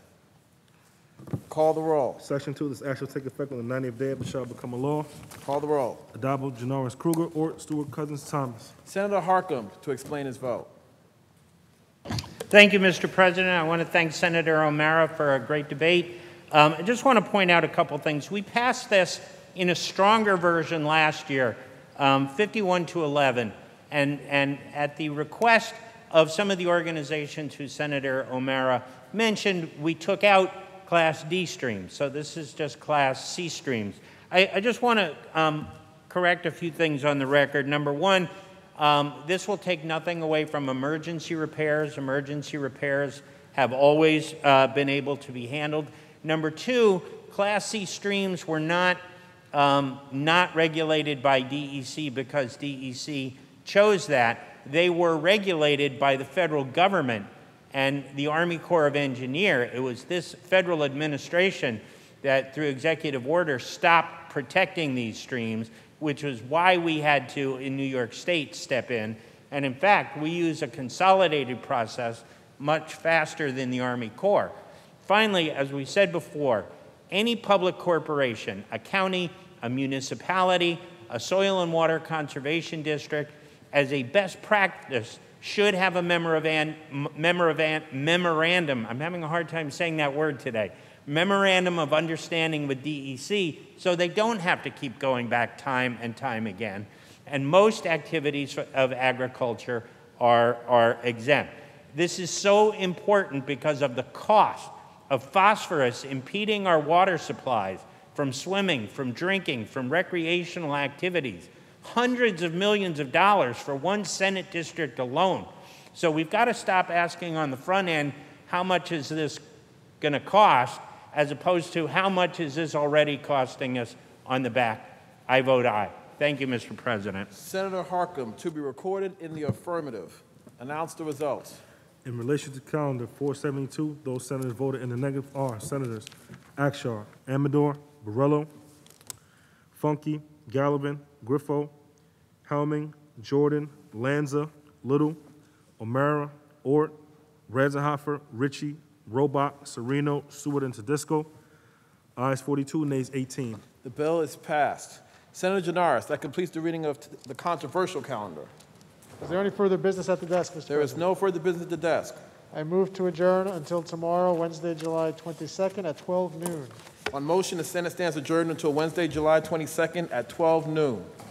Call the roll. Section two, this act shall take effect on the ninetieth day of it shall become a law. Call the roll. Addabbo, Janoris Kruger, Ort, Stewart, Cousins, Thomas. Senator Harckham to explain his vote. Thank you, Mister President. I want to thank Senator O'Mara for a great debate. Um, I just want to point out a couple things. We passed this in a stronger version last year, um, fifty-one to eleven, and, and at the request of some of the organizations who Senator O'Mara mentioned, we took out Class D streams. So this is just Class C streams. I, I just want to um, correct a few things on the record. Number one, um, this will take nothing away from emergency repairs. Emergency repairs have always uh, been able to be handled. Number two, Class C streams were not, um, not regulated by D E C because D E C chose that. They were regulated by the federal government and the Army Corps of Engineers. It was this federal administration that, through executive order, stopped protecting these streams, which was why we had to, in New York State, step in. And in fact, we use a consolidated process much faster than the Army Corps. Finally, as we said before, any public corporation, a county, a municipality, a soil and water conservation district, as a best practice, should have a memorandum, memorandum, I'm having a hard time saying that word today, memorandum of understanding with D E C so they don't have to keep going back time and time again. And most activities of agriculture are, are exempt. This is so important because of the cost of phosphorus impeding our water supplies from swimming, from drinking, from recreational activities. Hundreds of millions of dollars for one Senate district alone. So we've got to stop asking on the front end, how much is this going to cost, as opposed to how much is this already costing us on the back. I vote aye. Thank you, Mister President. Senator Harckham to be recorded in the affirmative. Announce the results. In relation to calendar four seventy-two, those senators voted in the negative are Senators Akshar, Amador, Borello, Funky, Gallivan, Griffo, Helming, Jordan, Lanza, Little, O'Mara, Ort, Ranzenhofer, Ritchie, Robach, Sereno, Seward, and Tedisco. Ayes forty-two, nays eighteen. The bill is passed. Senator Janaris, that completes the reading of t- the controversial calendar. Is there any further business at the desk, Mister There is President? no further business at the desk. I move to adjourn until tomorrow, Wednesday, July twenty-second at twelve noon. On motion, the Senate stands adjourned until Wednesday, July twenty-second at twelve noon.